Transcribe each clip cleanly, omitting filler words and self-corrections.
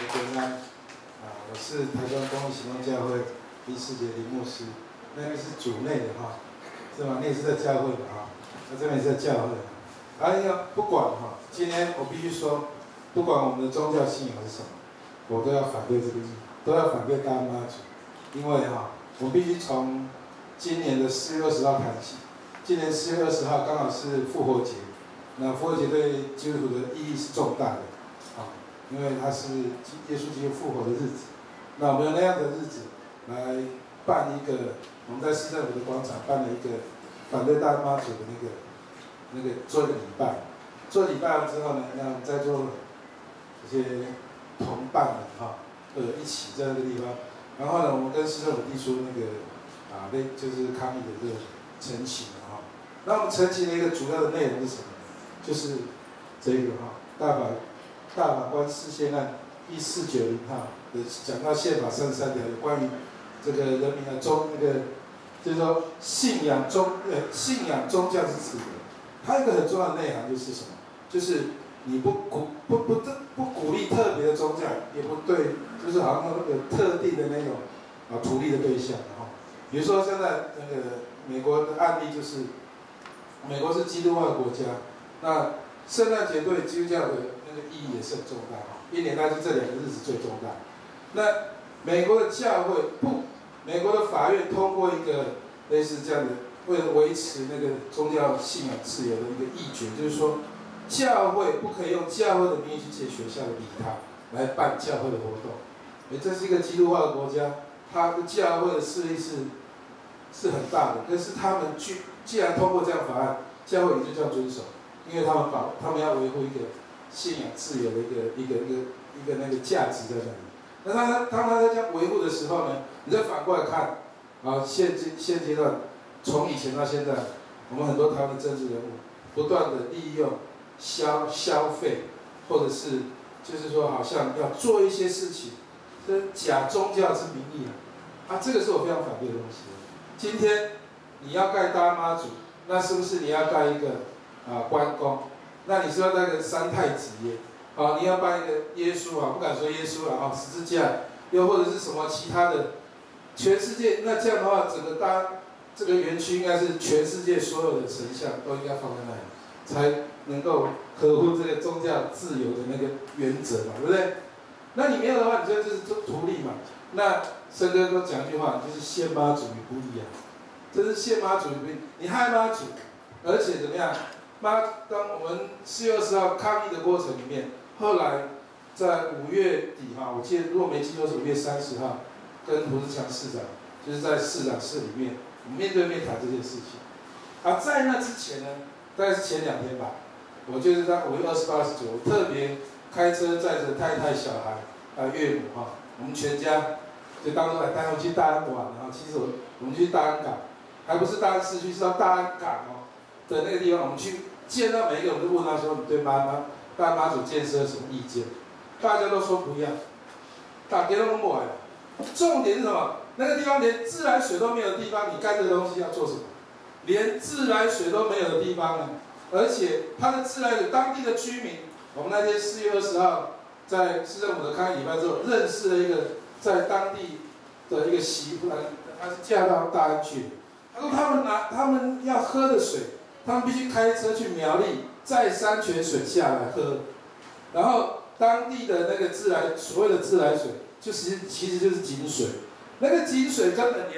平安我是台中公益行动教会第4节林牧师，那个是主内的是吗？你也是在教会的那这边也是在教会不管今天我必须说，不管我们的宗教信仰是什么，我都要反对这个都要反对大妈族，因为我必须从今年的4月20号谈起。今年4月20号刚好是复活节，那复活节对基督徒的意义是重大的因为它是耶稣基督复活的日子。那我们用那样的日子来办一个，我们在市政府的广场办了一个反对大妈族的那个做一个礼拜。做礼拜完之后呢，让在座这些同伴们一起在那个地方。然后呢，我们跟市政府提出那个就是抗议的这个陈情那我们陈情的一个主要的内容是什么？就是这个大法官释宪案第1490号讲到宪法33条有关于这个人民的就是说信仰宗教是自由。它一个很重要的内涵就是什么？就是你不鼓励特别的宗教，也不对，就是好像有特定的那种图利的对象比如说现在那个美国的案例就是，美国是基督化的国家，那圣诞节对基督教的那个意义也是很重大一年大概是这2个日子最重大。那美国的教会美国的法院通过一个类似这样的，为了维持那个宗教信仰自由的一个议决，就是说，教会不可以用教会的名义去借学校的礼堂来办教会的活动。这是一个基督化的国家，它的教会的势力是很大的，但是他们既然通过这样法案，教会也就这样遵守，因为他们要维护一个信仰自由的一个那个价值在那里。那当他在这样维护的时候呢，你再反过来看现阶段从以前到现在，我们很多台湾的政治人物不断的利用消费，或者是就是说好像要做一些事情，这假宗教之名义这个是我非常反对的东西。今天你要盖大妈祖，那是不是你要盖一个关公？那你是要盖个三太子耶？你要办一个耶稣不敢说耶稣十字架，又或者是什么其他的，全世界那这样的话，整个这个园区应该是全世界所有的神像都应该放在那里，才能够合乎这个宗教自由的那个原则对不对？那你没有的话，你就是图利嘛。那森哥都讲一句话，就是献妈祖与不义这是献妈祖与不义，你害妈祖，而且怎么样？当我们4月20号抗议的过程里面，后来在5月底我记得如果没记错是5月30号，跟胡志强市长就是在市长室里面，我们面对面谈这件事情。在那之前呢，大概是前2天吧，我就是在5月28、29，我特别开车载着太太、小孩岳母我们全家就当作带他们去大安玩其实我们去大安港，还不是大安市区，是到大安港的那个地方，我们去见到每一个，我们就问他说：“你对大妈祖建设有什么意见？”大家都说不要，大家都不来。重点是什么？那个地方连自来水都没有的地方，你盖这个东西要做什么？连自来水都没有的地方呢？而且它的自来水，当地的居民，我们那天4月20号在市政府的抗议礼拜之后，认识了一个在当地的一个媳妇，她是嫁到大安去。他说他们要喝的水，他们必须开车去苗栗，载山泉水下来喝，然后当地的那个所谓的自来水，其实就是井水，那个井水根本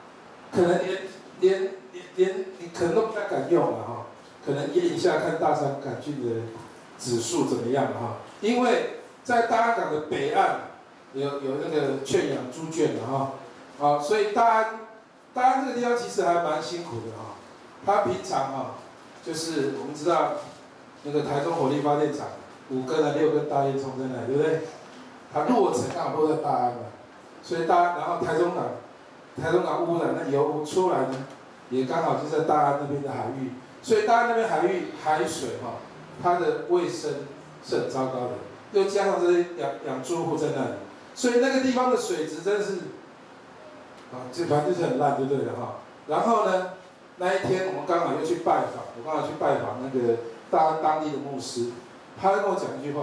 连你可能都不太敢用了可能验一下看大肠杆菌的指数怎么样因为在大安港的北岸有那个圈养猪圈的所以大安这个地方其实还蛮辛苦的它平常就是我们知道那个台中火力发电厂5根6根大烟囱在那里，对不对？它落成刚好落在大安所以然后台中港污染那油污出来呢，也刚好就在大安那边的海域，所以大安那边海水它的卫生是很糟糕的，又加上这些养猪户在那里，所以那个地方的水质真的是反正就是很烂就对了然后呢，那一天我们刚好又去拜访，我刚好去拜访那个大安当地的牧师，他跟我讲一句话，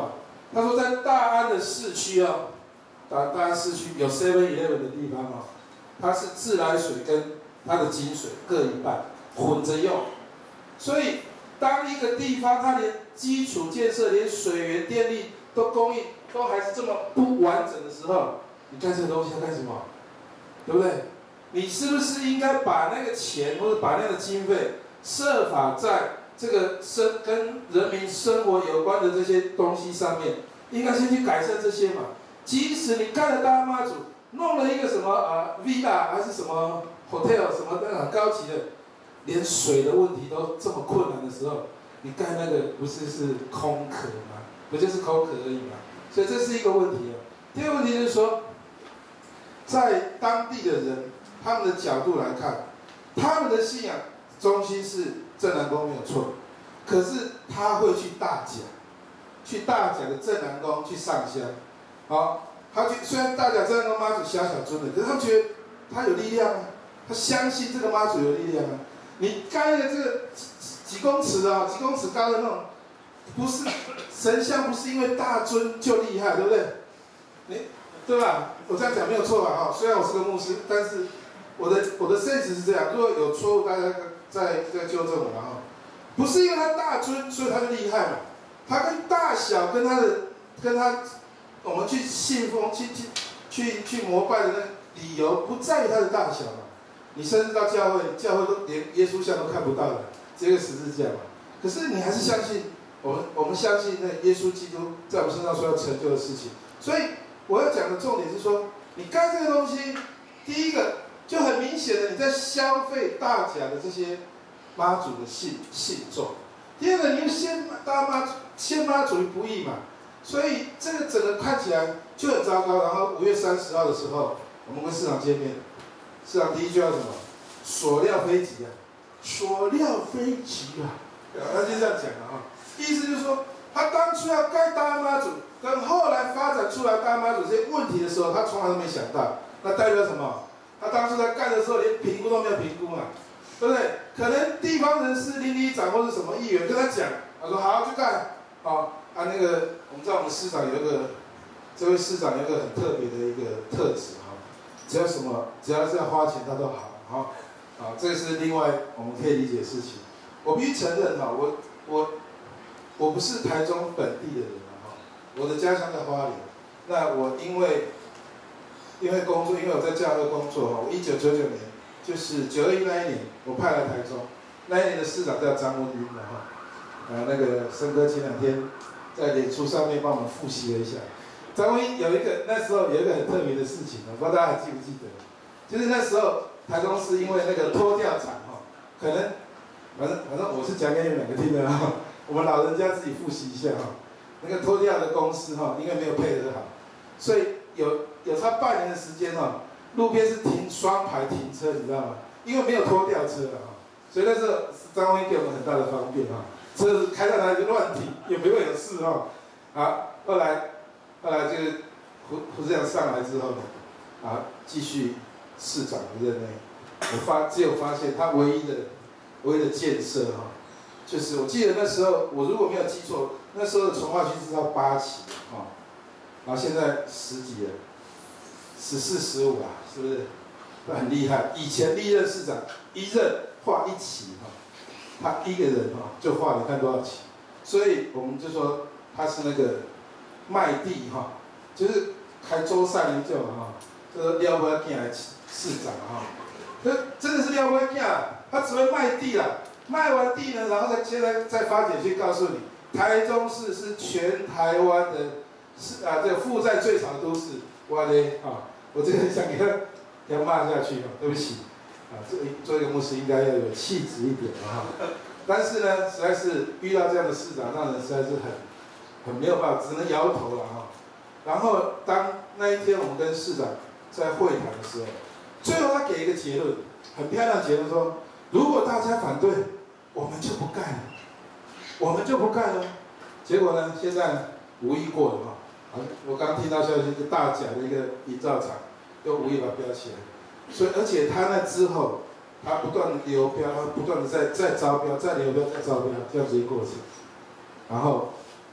他说在大安的市区啊，大安市区有 7-Eleven 的地方哦，它是自来水跟它的井水各一半混着用，所以当一个地方它连基础建设、连水源、电力都供应都还是这么不完整的时候，你干这个东西要干什么？对不对？你是不是应该把那个钱或者把那个经费设法在这个跟人民生活有关的这些东西上面，应该先去改善这些嘛？即使你盖了大安妈祖，弄了一个什么villa 还是什么 hotel 什么的很高级的，连水的问题都这么困难的时候，你盖那个不是空壳吗？不就是空壳而已吗？所以这是一个问题啊。第二个问题就是说，在当地的人他们的角度来看，他们的信仰中心是正南宫没有错，可是他会去大甲的正南宫去上香，好，他虽然大甲正南宫妈祖小小尊的，可是他们觉得他有力量啊，他相信这个妈祖有力量啊。你盖的这个几公尺啊，几公尺高的那种，不是神像，不是因为大尊就厉害，对不对？对吧？我这样讲没有错吧？哈，虽然我是个牧师，但是我的sense是这样，如果有错误，大家再纠正我哈。不是因为他大尊，所以他就厉害嘛。他跟大小跟他我们去信奉去膜拜的那个理由，不在于他的大小嘛。你甚至到教会都连耶稣像都看不到了，这个十字架嘛。可是你还是相信我们相信那耶稣基督在我们身上所要成就的事情。所以我要讲的重点是说，你盖这个东西，第一个就很明显的你在消费大甲的这些妈祖的信众。第二个，你又先妈祖于不义嘛，所以这个整个看起来就很糟糕。然后5月30号的时候，我们跟市长见面，市长第一句要什么？所料非及啊，所料非及啊，他就这样讲了啊，意思就是说，他当初要盖大安妈祖，跟后来发展出来大安妈祖这些问题的时候，他从来都没想到，那代表什么？他当初在盖的时候连评估都没有评估嘛。对不对？可能地方人士、邻里长或者什么议员跟他讲，他说好就干，好那个我们知道我们市长这位市长有一个很特别的一个特质哈，只要是要花钱他都好，这个是另外我们可以理解的事情。我必须承认哈，我不是台中本地的人哈，我的家乡在花莲，那我因为工作，因为我在教会工作哈，我1999年。就是921那一年，我派来台中，那一年的市长叫张文云的哈，那个森哥前2天在脸书上面帮我们复习了一下。张文云那时候有一个很特别的事情，我不知道大家还记不记得，就是那时候台中市因为那个拖吊厂哈，可能反正我是讲给你们2个听的哈，我们老人家自己复习一下哈。那个拖吊的公司哈，因为没有配合好，所以有差半年的时间哈。路边是停双排停车，你知道吗？因为没有拖吊车了哈，所以那时候张辉给我们很大的方便哈，车子开到哪里就乱停，也不会有事哈。好，后来就是胡市长上来之后呢，继续市长的任内，只有发现他唯一的建设哈，就是我记得那时候我如果没有记错，那时候的从化区是到8期哈，然后现在10几了。14、15啊，是不是？很厉害。以前历任市长一任画1期哈，他一个人哈就画，你看多少期？所以我们就说他是那个卖地哈，就是开周善一种哈，这个撩不要进来市长哈，这真的是撩不要进啊！他只会卖地啦，卖完地呢，然后现在再发简讯告诉你，台中市是全台湾的这个负债最少的都市。哇嘞我这个想给他骂下去对不起做一个牧师应该要有气质一点但是呢，实在是遇到这样的市长，让人实在是很没有办法，只能摇头了然后当那一天我们跟市长在会谈的时候，最后他给一个结论，很漂亮的结论说，如果大家反对，我们就不盖了，结果呢，现在无意过了我刚听到消息，是大甲的一个营造厂又无意把它标起来，所以而且他那之后，他不断的流标，他不断的再招标，再流标，再招标，这样子一个过程。然后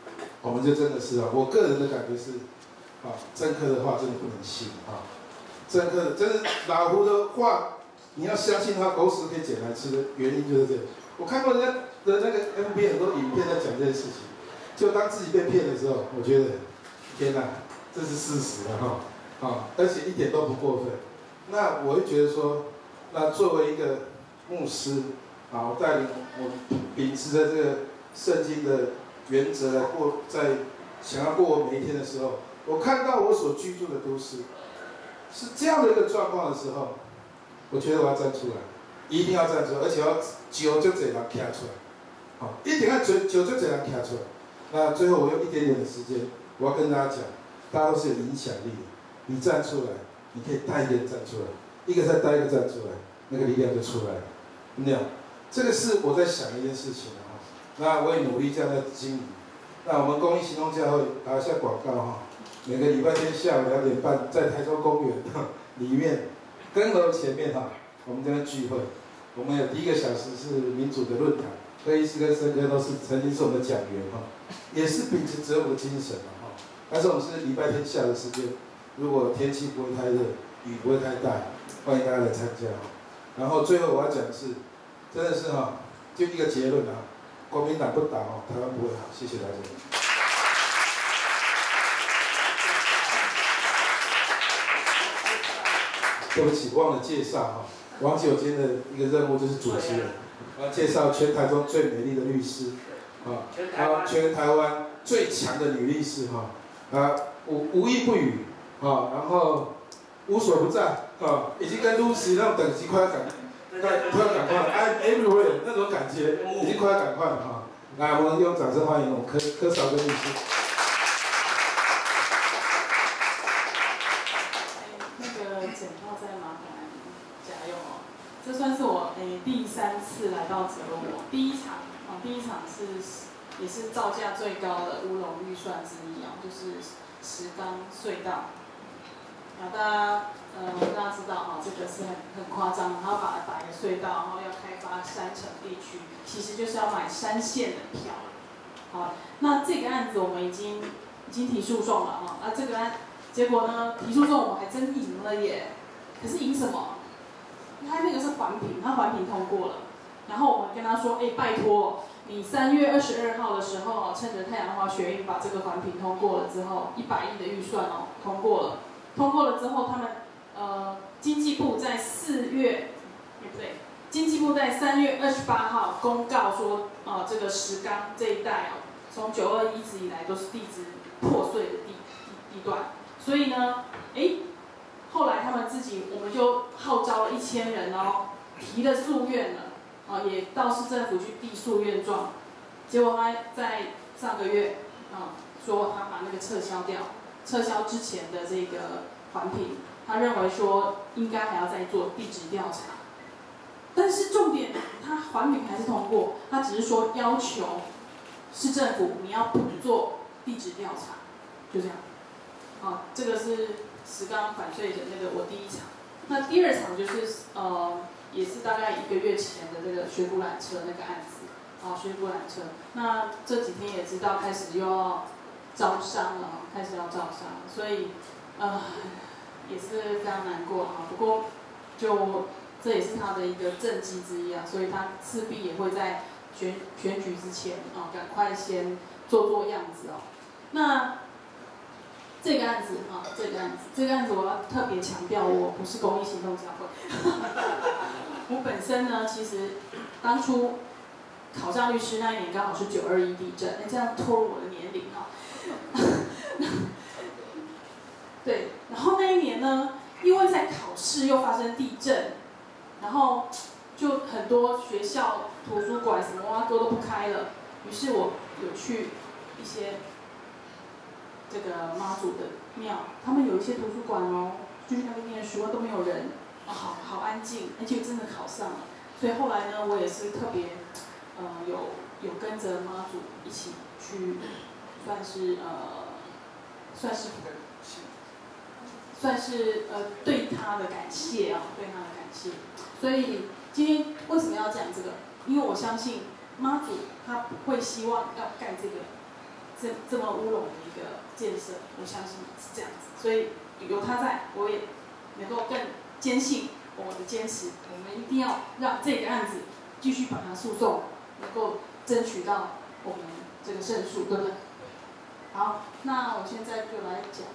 我们就真的是啊，我个人的感觉是，政客的话真的不能信啊，政客真的老胡的话，你要相信他狗屎可以捡来吃的原因就是这个。我看过人家的那个 FB 很多影片在讲这件事情，就当自己被骗的时候，我觉得天哪，这是事实啊哈，而且一点都不过分。那我会觉得说，那作为一个牧师啊，我带领我秉持着这个圣经的原则来过，在想要过我每一天的时候，我看到我所居住的都市是这样的一个状况的时候，我觉得我要站出来，一定要站出来，而且要酒就这样站出来，好，一定要酒就这样站出来。那最后我用一点点的时间，我要跟大家讲，大家都是有影响力的，你站出来，你可以带一个人站出来，一个再带一个站出来，那个力量就出来了。那样，这个是我在想一件事情啊。那我也努力这样在经营。那我们公益行动教会打一下广告哈，每个礼拜天下午2点半在台中公园里面，更楼前面哈，我们这边聚会。我们有第1个小时是民主的论坛，柯医师跟森哥都是曾经是我们的讲员哈，也是秉持择我的精神嘛哈。但是我们是礼拜天下的时间，如果天气不会太热，雨不会太大，欢迎大家来参加。然后最后我要讲的是，真的是哈，就一个结论啊，国民党不倒哦，台湾不会好。谢谢大家。对不起，忘了介绍哈，王九今天的一个任务就是主持人，我要介绍全台中最美丽的律师，全台湾最强的女律师哈，无一不语然后无所不在已经跟 Lucy 那种等级快要赶快了 ，I'm everywhere 那种感觉已经快要赶快了哈。来，我们用掌声欢迎我们柯少根律师。 那个简报再麻烦加油哦。这算是我第3次来到泽罗，第一场也是造价最高的乌龙预算之一就是石冈隧道。大家知道这个是很夸张，然后把一个隧道，然后要开发山城地区，其实就是要买山线的票。好，那这个案子我们已经提诉讼了这个案结果呢，提诉讼我们还真赢了耶。可是赢什么？他那个是环评，他环评通过了，然后我们跟他说，拜托，你3月22号的时候趁着太阳花学运把这个环评通过了之后，100亿的预算通过了。通过了之后，他们经济部在3月28号公告说，这个石冈这一带从921一直以来都是地质破碎的地段，所以呢，后来他们我们就号召了1000人提了诉愿了，也到市政府去递诉愿状，结果他在上个月说他把那个撤销掉。撤销之前的这个环评，他认为说应该还要再做地质调查，但是重点，他环评还是通过，他只是说要求市政府你要补做地质调查，就这样。这个是石冈反税的那个我第1场，那第2场就是也是大概1个月前的这个学古缆车那个案子，学古缆车，那这几天也知道开始又要招商了，所以也是非常难过不过这也是他的一个政绩之一所以他势必也会在选举之前赶快先做样子那这个案子我要特别强调，我不是公益行动教会。我本身呢，其实当初考上律师那一年刚好是921地震，这样拖入我的年龄对，然后那一年呢，因为在考试又发生地震，然后就很多学校图书馆什么都不开了，于是我有去一些这个妈祖的庙，他们有一些图书馆就去那边念书都没有人，好安静，而且真的考上了。所以后来呢，我也是特别有跟着妈祖一起去，算是对他的感谢对他的感谢。所以今天为什么要讲这个？因为我相信妈祖他不会希望要盖这个这么乌龙的一个建设，我相信是这样子。所以有他在，我也能够更坚信我的坚持。我们一定要让这个案子继续把它诉讼，能够争取到我们这个胜诉，对不对？好，那我现在就来讲。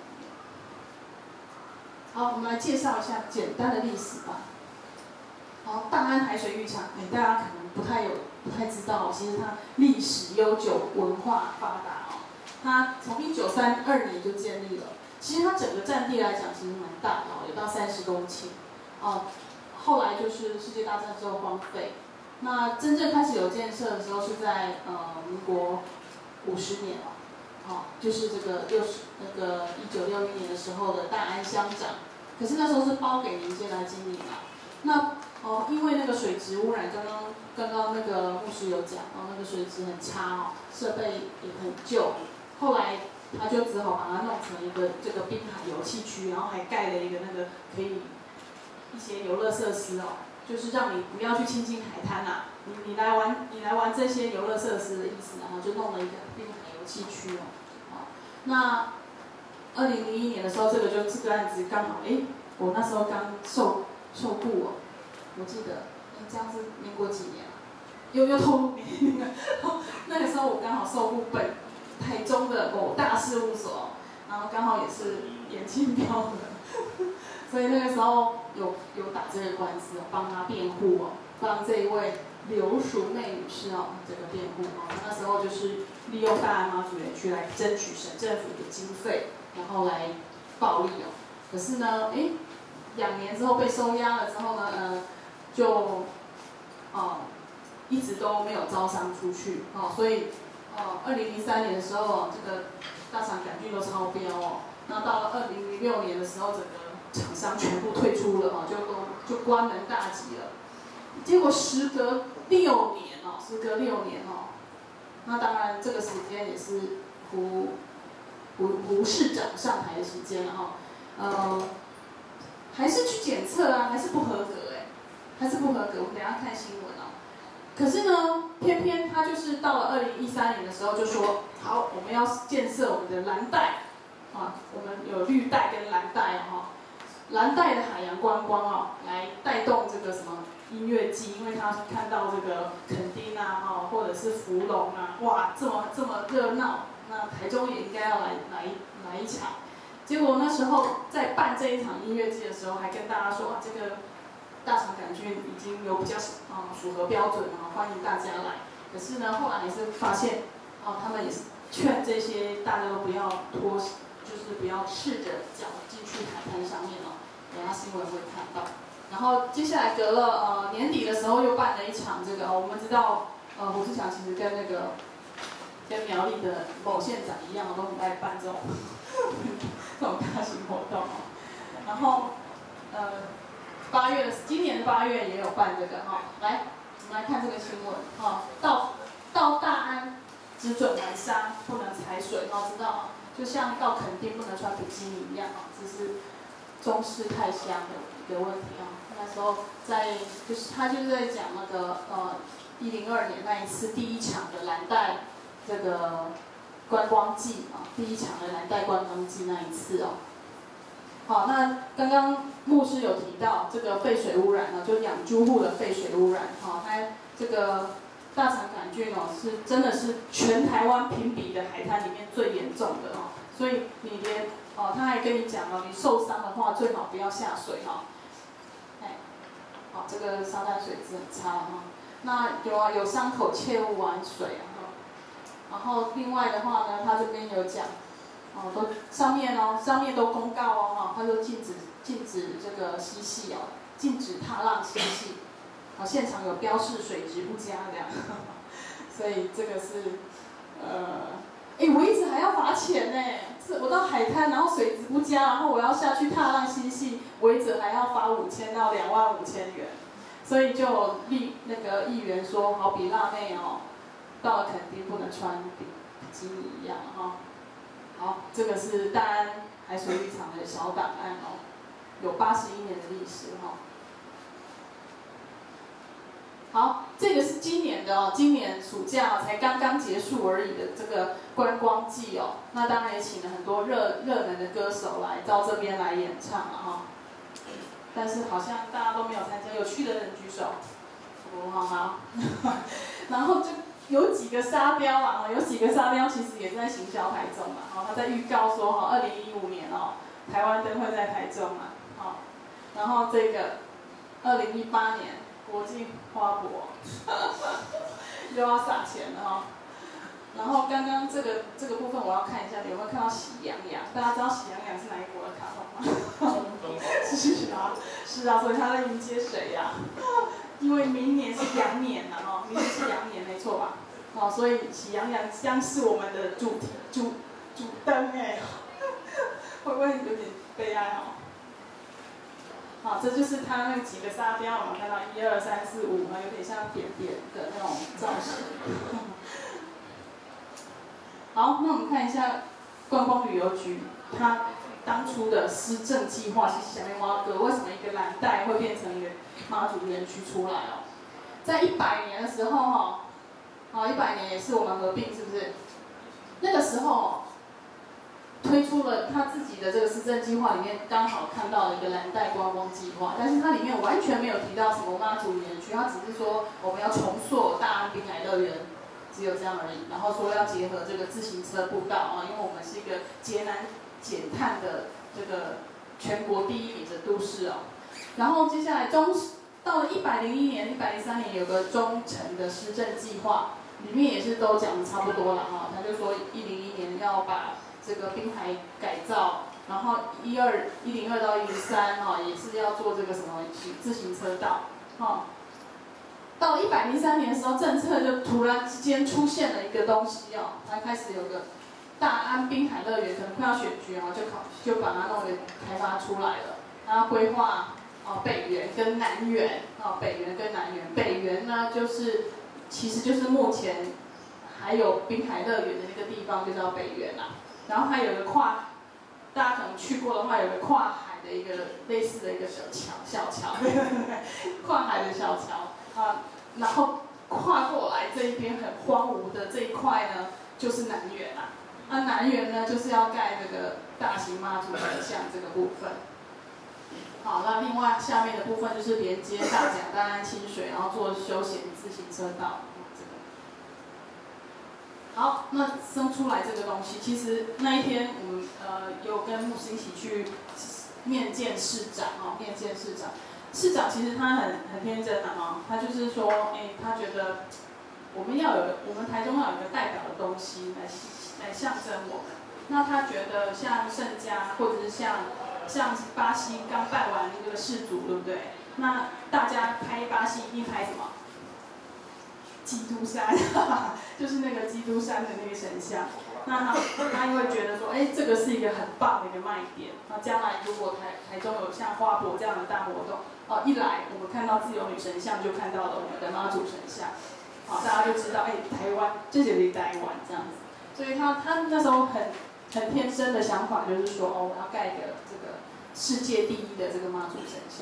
好，我们来介绍一下简单的历史吧。好，大安海水浴场，大家可能不太知道，其实它历史悠久，文化发达哦。它从1932年就建立了，其实它整个占地来讲其实蛮大的哦，有到30公顷。哦，后来就是世界大战之后荒废。那真正开始有建设的时候是在民国50年哦。就是这个1961年的时候的大安乡长，可是那时候是包给民间来经营啊。那因为那个水质污染，刚刚那个牧师有讲那个水质很差哦，设备也很旧，后来他就只好把它弄成一个这个滨海游憩区，然后还盖了一个那个可以一些游乐设施哦，就是让你不要去亲近海滩啊，你来玩这些游乐设施的意思，然后就弄了一个滨海游憩区哦。那2001年的时候，这个案子刚好，我那时候刚受雇哦，我记得，这样是民国几年啊？又透露年龄了。那个时候我刚好受雇台中的某大事务所，然后刚好也是严竞标的，所以那个时候有打这个官司，帮他辩护哦，帮这一位刘淑妹女士这个辩护哦。那时候就是利用大安妈祖园区来争取省政府的经费，然后来暴利哦。可是呢，2年之后被收押了之后呢，就一直都没有招商出去哦，所以2003年的时候这个大厂杆菌都超标哦。那到了2006年的时候，整个厂商全部退出了就关门大吉了。结果时隔6年哦，那当然这个时间也是胡市长上台的时间了哈，还是去检测啊，还是不合格还是不合格。我们等一下看新闻哦。可是呢，偏偏他就是到了2013年的时候就说，好，我们要建设我们的蓝带啊，我们有绿带跟蓝带蓝带的海洋观光来带动这个什么音乐季，因为他看到这个垦丁啊或者是福隆啊，哇，这么热闹，那台中也应该要来一场。结果那时候在办这一场音乐季的时候，还跟大家说这个大肠杆菌已经有比较符合标准欢迎大家来。可是呢，后来还是发现他们也是劝这些大家都不要就是不要赤着脚进去海滩上面等下新闻会看到。然后接下来隔了年底的时候又办了一场这个我们知道胡志强其实跟苗栗的某县长一样都很爱办这种大型活动然后今年的8月也有办这个来我们来看这个新闻到大安只准玩沙不能踩水知道吗？就像到垦丁不能穿比基尼一样这是中式太香的一个问题那时候他就是在讲那个102年那一次第一场的蓝带这个观光季第一场的蓝带观光季那一次好，那刚刚牧师有提到这个废水污染就养猪户的废水污染它这个大肠杆菌是真的是全台湾评比的海滩里面最严重的所以你连他还跟你讲你受伤的话最好不要下水这个沙滩水质很差那有伤口切勿玩水然后另外的话呢，他这边有讲都上面都公告他说禁止这个嬉戏禁止踏浪嬉戏现场有标示水质不佳这样所以这个是我一直还要罚钱呢，我到海滩然后水质不佳，然后我要下去踏浪嬉戏，违者还要罚5000到25000元，所以就有那个议员说，好比辣妹到了垦丁不能穿比基尼一样好，这个是大安海水浴场的小档案有81年的历史好，这个是今年的哦，今年暑假才刚刚结束而已的这个观光季哦。那当然也请了很多热门的歌手来到这边来演唱了哈。但是好像大家都没有参加，有去的人举手。哦，好。然后就有几个沙雕啊，有几个沙雕其实也在行销台中嘛。哦，他在预告说哈，2015年哦，台湾灯会在台中嘛。好，然后这个2018年。国际花博又要撒钱了哈，然后刚刚这个部分我要看一下，有没有看到喜羊羊？大家知道喜羊羊是哪一国的卡通吗？是啊，是啊，所以他在迎接谁呀？因为明年是羊年了哈，明年是羊年没错吧？哦，所以喜羊羊将是我们的主灯哎，会不会有点悲哀哦？好，这就是它那几个沙雕，我们看到1、2、3、4、5，有点像扁扁的那种造型。好，那我们看一下观光旅游局，它当初的施政计划是想要挖个为什么一个蓝带会变成一个妈祖园区出来哦？在100年的时候哈，好，100年也是我们合并是不是？那个时候。推出了他自己的这个施政计划里面，刚好看到了一个蓝带观光计划，但是它里面完全没有提到什么妈祖园区，它只是说我们要重塑大安滨海乐园，只有这样而已。然后说要结合这个自行车步道啊，因为我们是一个节能减碳的这个全国第1名的都市哦。然后接下来到了101年、103年有个中程的施政计划，里面也是都讲的差不多了哈。他就说101年要把这个滨海改造，然后102到103哈，也是要做这个什么自行车道哈。到了103年的时候，政策就突然之间出现了一个东西哦，它开始有个大安滨海乐园，可能快要选举啊，就把它弄给开发出来了。它规划北园跟南园北园跟南园，北园呢其实就是目前还有滨海乐园的那个地方，就叫北园啦。然后它有个大家可能去过的话，有个跨海的一个类似的一个小桥，跨海的小桥啊，然后跨过来这一边很荒芜的这一块呢，就是南园啦。南园呢就是要盖这个大型妈祖神像这个部分。好，那另外下面的部分就是连接大甲、大安、清水，然后做休闲自行车道。好，那生出来这个东西，其实那一天我们有跟牧师一起去面见市长面见市长。市长其实他很天真他就是说，他觉得我们台中要有一个代表的东西来象征我们。那他觉得像圣家或者是像巴西刚办完这个世足，对不对？那大家拍巴西一定拍什么？基督山，就是那个基督山的那个神像。那他因为觉得说，这个是一个很棒的一个卖点。那将来如果台中有像花博这样的大活动，一来我们看到自由女神像，就看到了我们的妈祖神像，大家就知道，台湾这就是台湾这样子。所以他那时候很天真的想法就是说，我要盖一个这个世界第一的这个妈祖神像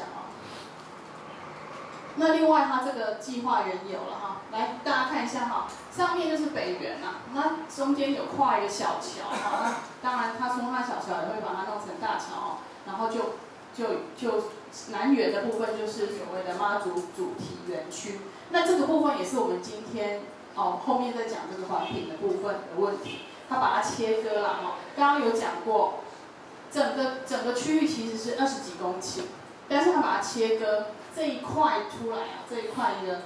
那另外，它这个计划原有了来大家看一下上面就是北园那中间有跨一个小桥那当然它冲它小桥也会把它弄成大桥然后就南园的部分就是所谓的妈祖主题园区。那这个部分也是我们今天后面在讲这个环评的部分的问题，它把它切割了刚刚有讲过，整个区域其实是20几公顷，但是它把它切割。这一块出来这一块的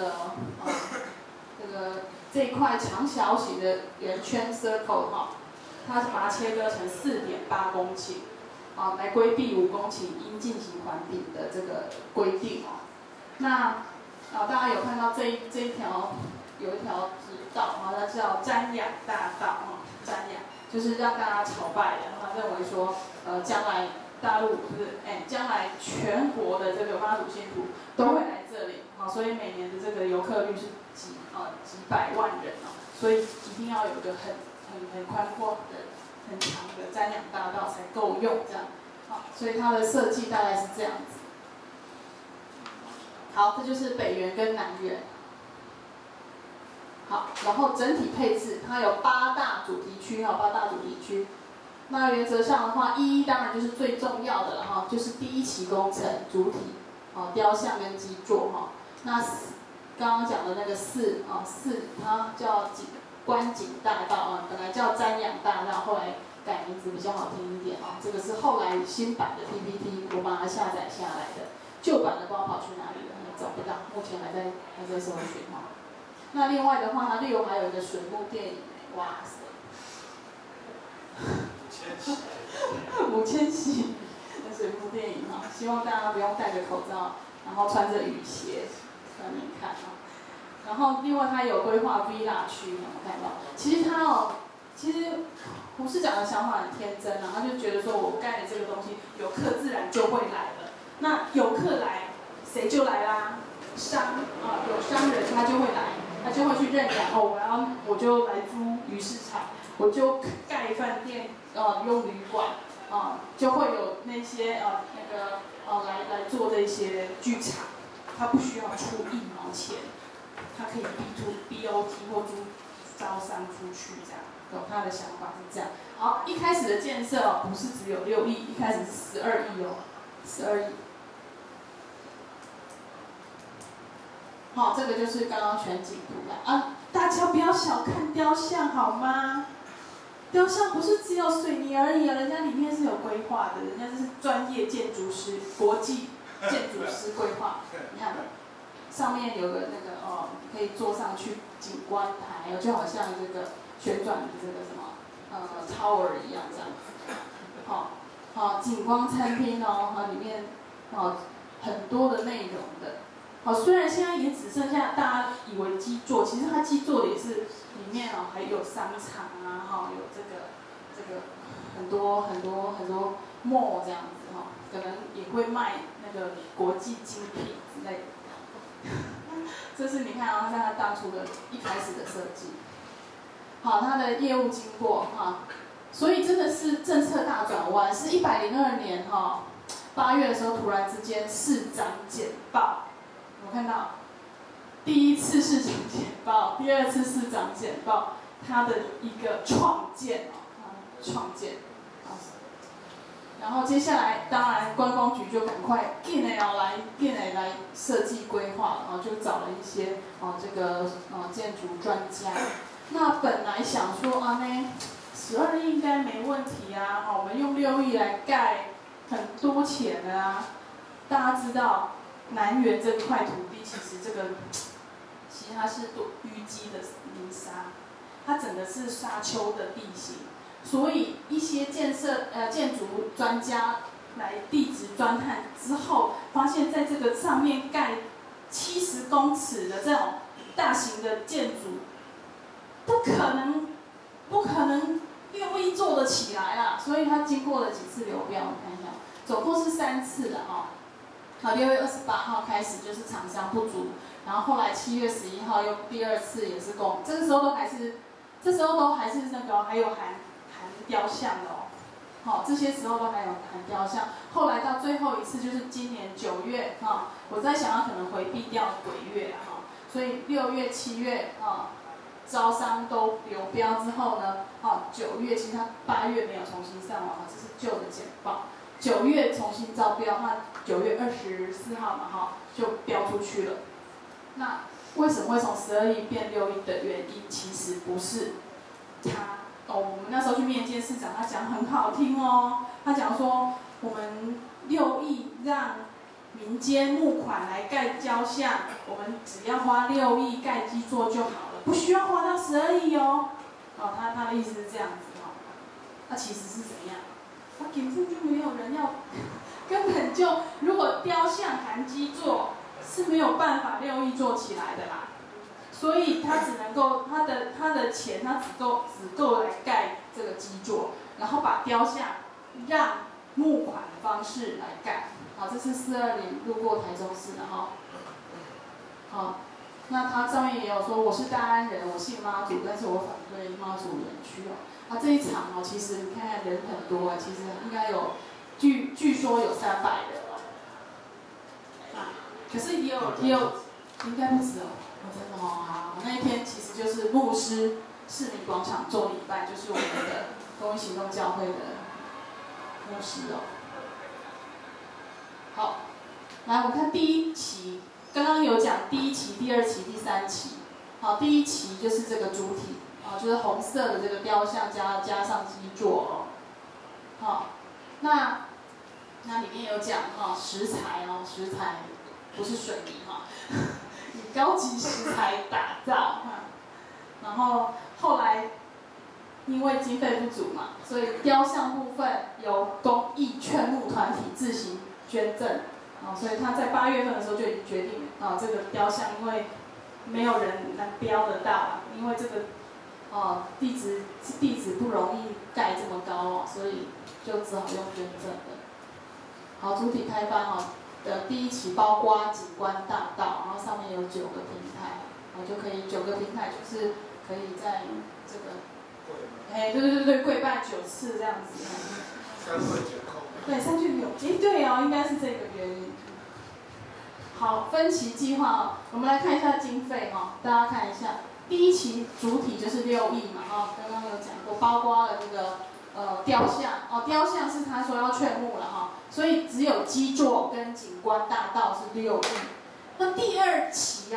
这一块长条形的圆圈 circle 它是把它切割成4.8公顷来规避5公顷应进行环评的这个规定那大家有看到这一条有一条直道它叫瞻仰大道瞻仰就是让大家朝拜的，他认为说将来。大陆将来全国的这个妈祖信徒都会来这里所以每年的这个游客率是几百万人所以一定要有一个很宽阔的、很长的瞻仰大道才够用这样所以它的设计大概是这样子。 好，这就是北园跟南园。好，然后整体配置它有8大主题区哈，8大主题区。那原则上的话，一当然就是最重要的了哈，就是第一期工程主体，雕像跟基座哈。那刚刚讲的那个4它叫观景大道啊，本来叫瞻仰大道，后来改名字比较好听一点啊。这个是后来新版的 PPT， 我把它下载下来的，旧版的不知道跑去哪里了，找不到，目前还在搜寻哈。那另外的话，它6还有一个水幕电影，哇塞，5000喜的水幕电影哈，希望大家不用戴着口罩，然后穿着雨鞋在那边看啊。然后另外它有规划 Villa 区，有没有看到？其实胡市长的想法很天真啊，他就觉得说我盖的这个东西，游客自然就会来了。那游客来，谁就来啦？有商人他就会来，他就会去认养我就来租鱼市场，我就盖饭店用旅馆就会有那些来做这些剧场，他不需要出1毛钱，他可以 BOT 或租招商出去这样。他的想法是这样。好，一开始的建设不是只有6亿，一开始是12亿12亿。好，这个就是刚刚全景图了啊！大家不要小看雕像好吗？雕像不是只有水泥而已啊，人家里面是有规划的，人家是专业建筑师，国际建筑师规划。你看，上面有个那个可以坐上去景观台，就好像这个旋转的这个什么tower 一样这样子。好，景观餐厅里面很多的内容的。好，虽然现在也只剩下大家以为基座，其实它基座也是里面还有商场啊，有这个很多 mall 这样子可能也会卖那个国际精品之类的。这是你看像它当初的一开始的设计。好，它的业务经过所以真的是政策大转弯，是102年8月的时候，突然之间市长简报。我看到第1次市长简报，第2次市长简报，他的一个创建然后接下来当然观光局就赶快进来设计规划，就找了一些这个建筑专家。那本来想说12亿应该没问题啊，我们用6亿来盖，很多钱的啊。大家知道。南园这块土地，其实它是淤积的泥沙，它整个是沙丘的地形，所以一些建筑专家来地质钻探之后，发现在这个上面盖70公尺的这种大型的建筑，不可能6亿做得起来啦，所以它经过了几次流标，我看一下，总共是3次的好，6月28号开始就是厂商不足，然后后来7月11号又第2次也是这时候都还是那个还有含雕像的这些时候都还有含雕像。后来到最后一次就是今年9月我在想要可能回避掉鬼月所以6月、7月招商都流标之后呢9月其实它8月没有重新上网这是旧的简报。9月重新招标，那9月24号嘛就标出去了。那为什么会从12亿变6亿的原因，其实不是我们那时候去面见市长，他讲很好听他讲说我们6亿让民间募款来盖雕像，我们只要花6亿盖基座就好了，不需要花到12亿他的意思是这样子那其实是怎样？根本就没有人要，根本就如果雕像含基座是没有办法6亿做起来的啦，所以他只能够他的钱他只够来盖这个基座，然后把雕像让募款的方式来盖。好，这是42年路过台中市的好，那他上面也有说我是大安人，我信妈祖，但是我反对妈祖园区这一场其实你看看人很多其实应该有，据说有300人可是也有，应该不止哦，真的哦，好，那一天其实就是牧师市民广场做礼拜，就是我们的公益行动教会的牧师哦。好，来我们看第一期，刚刚有讲第一期、第二期、第三期。好，第一期就是这个主体，就是红色的这个雕像加上基座哦。好，那里面有讲石材哦，石材不是水泥哈，以高级石材打造哈。然后后来因为经费不足嘛，所以雕像部分由公益劝募团体自行捐赠。所以他在8月份的时候就已经决定这个雕像，因为没有人能标得到啊，因为这个地址不容易盖这么高所以就只好用捐赠的。好，主体开发的第一期包括景观大道，然后上面有9个平台，就可以9个平台就是可以在这个，对，跪拜9次这样子。 3跪9叩。 对，3句9，对哦，应该是这个原因。好，分期计划我们来看一下经费大家看一下，第一期主体就是6亿嘛刚刚有讲过，包括了这个雕像雕像是他说要劝募了所以只有基座跟景观大道是6亿。那第二期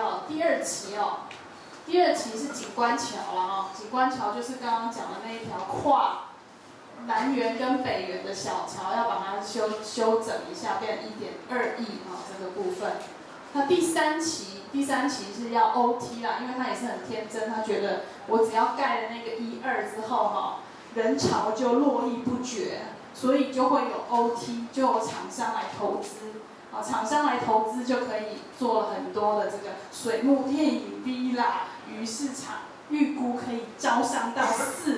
是景观桥了景观桥就是刚刚讲的那一条跨南园跟北园的小桥，要把它修整一下，变成1.2亿这个部分。那第三期是要 OT 啦，因为他也是很天真，他觉得我只要盖了那个1、2之后人潮就络绎不绝，所以就会有 OT， 就有厂商来投资。厂商来投资就可以做很多的这个水幕电影 villa， 鱼市场预估可以招商到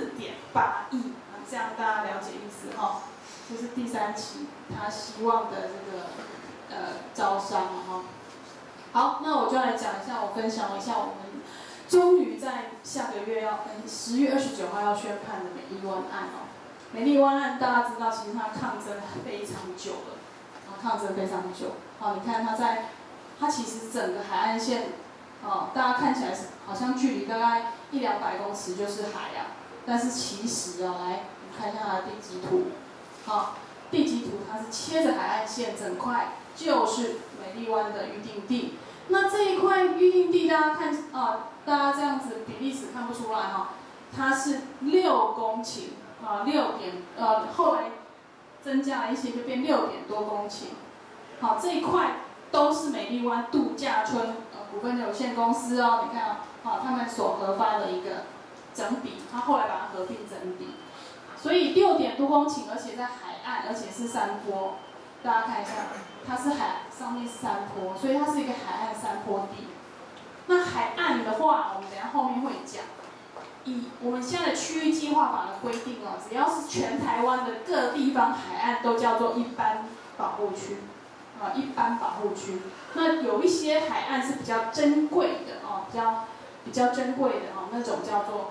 4.8亿。这样大家了解意思这是第三期他希望的这个招商好，那我就来讲一下，我分享一下我们终于在下个月10月29号要宣判的美丽湾案美丽湾案大家知道，其实它抗争非常久了抗争非常久你看它其实整个海岸线大家看起来是好像距离大概100-200公尺就是海但是其实来你看一下它的地籍图地籍图它是切着海岸线，整块就是美丽湾的预定地。那这一块预定地大家看大家这样子比例尺看不出来它是6公顷后来增加了一些就变6点多公顷这一块都是美丽湾度假村股份有限公司你看他们所核发的一个整笔，他后来把它合并整笔，所以6点多公顷，而且在海岸，而且是山坡。大家看一下，它是上面是山坡，所以它是一个海岸山坡地。那海岸的话，我们等一下后面会讲。以我们现在的区域计划法的规定只要是全台湾的各地方海岸都叫做一般保护区一般保护区。那有一些海岸是比较珍贵的比较珍贵的那种叫做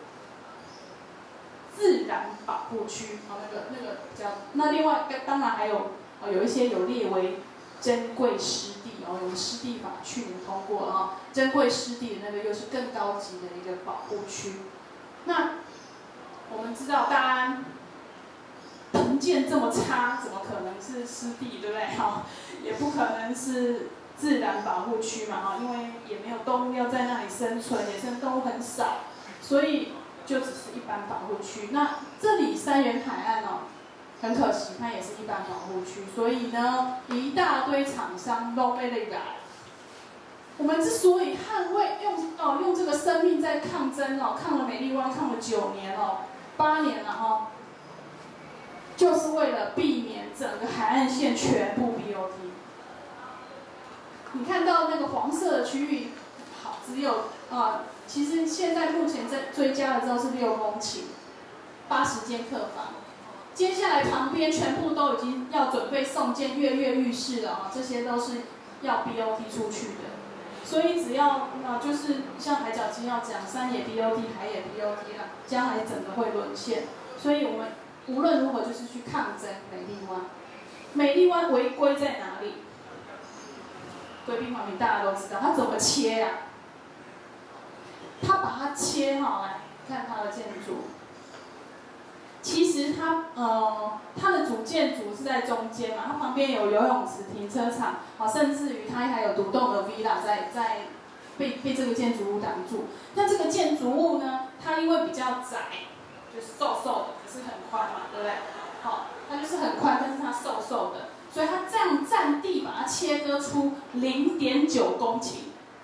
自然保护区那个比较。那另外当然还有一些有列为珍贵湿地我们湿地法去年通过了珍贵湿地的那个又是更高级的一个保护区。那我们知道大安评鉴这么差，怎么可能是湿地，对不对也不可能是自然保护区嘛因为也没有动物要在那里生存，野生动物很少，所以就只是一般保护区。那这里3元海岸很可惜，它也是一般保护区，所以呢，一大堆厂商都被那个。我们之所以捍卫用这个生命在抗争抗了美丽湾，抗了9年8年了就是为了避免整个海岸线全部 BOT。你看到那个黄色的区域，只有其实现在目前在追加了之后是6公顷，80间客房。接下来旁边全部都已经要准备送建跃浴室了这些都是要 BOT 出去的。所以只要就是像海角基要讲，山也 BOT， 海也 BOT 啦，将来整个会沦陷。所以我们无论如何就是去抗争美丽湾。美丽湾违规在哪里？ 归并环评大家都知道，它怎么切啊？它把它切好来看它的建筑。其实它的主建筑是在中间嘛，它旁边有游泳池、停车场，甚至于它还有独栋的 villa 在被这个建筑物挡住。那这个建筑物呢，它因为比较窄，就是瘦瘦的，可是很宽嘛，对不对？好，它就是很宽，但是它瘦瘦的，所以它这样占地把它切割出0.9公顷。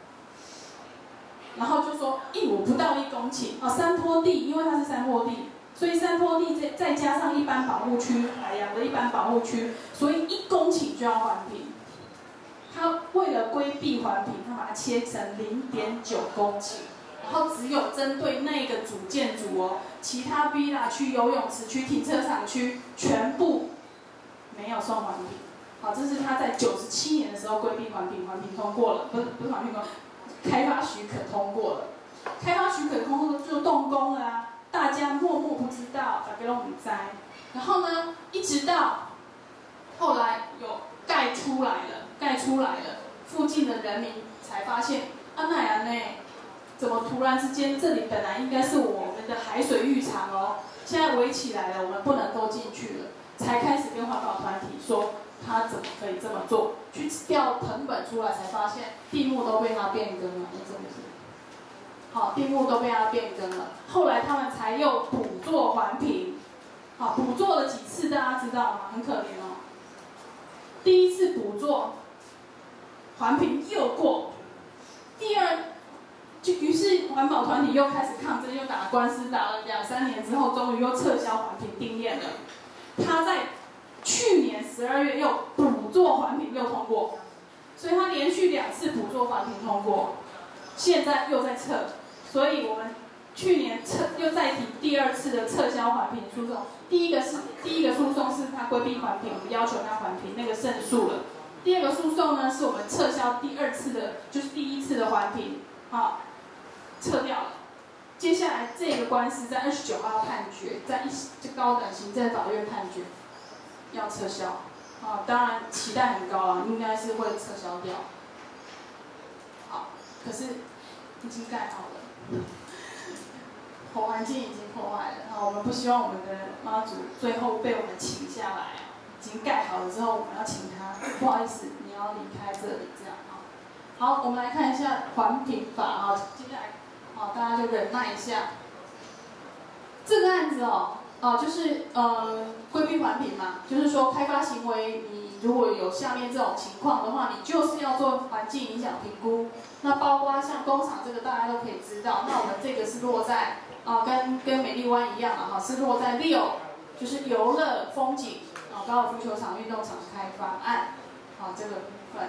然后就说我不到1公顷山坡地，因为它是山坡地，所以山坡地再加上一般保护区，海洋的一般保护区，所以1公顷就要环评。它为了规避环评，它把它切成0.9公顷，然后只有针对那个主建筑其他 villa 区、游泳池区、停车场区全部没有送环评。好，这是他在97年的时候规避环评通过了，不是环评通过。开发许可通过了，开发许可通过就动工了啊！大家默默不知道，大家都不知。然后呢，一直到后来有盖出来了，附近的人民才发现，那样呢，怎么突然之间这里本来应该是我们的海水浴场现在围起来了，我们不能够进去了，才开始跟环保团体说。他怎么可以这么做？去调成本出来，才发现地目都被他变更了，是不是？好，地目都被他变更了。后来他们才又补做环评，好，补做了几次，大家知道吗？很可怜第一次补做环评又过，第二，于是环保团体又开始抗争，又打官司，打了2、3年之后，终于又撤销环评定谳了。他在去年12月又补做环评又通过，所以他连续2次补做环评通过，现在又在撤，所以我们去年又再提第2次的撤销环评诉讼。第一个诉讼是他规避环评，我们要求他环评，那个胜诉了。第2个诉讼呢，是我们撤销第2次的，就是第1次的环评，撤掉了。接下来这个官司在29号判决，在高等行政法院判决。要撤销，当然期待很高了，应该是会撤销掉。好，可是已经盖好了，环境已经破坏了。我们不希望我们的妈祖最后被我们请下来已经盖好了之后，我们要请他，不好意思，你要离开这里这样好，我们来看一下环评法接下来大家就忍耐一下。这个案子就是规避环评嘛，就是说开发行为，你如果有下面这种情况的话，你就是要做环境影响评估。那包括像工厂这个大家都可以知道，那我们这个是落在跟美丽湾一样是落在6，就是游乐风景高尔夫球场、运动场开发案这个部分。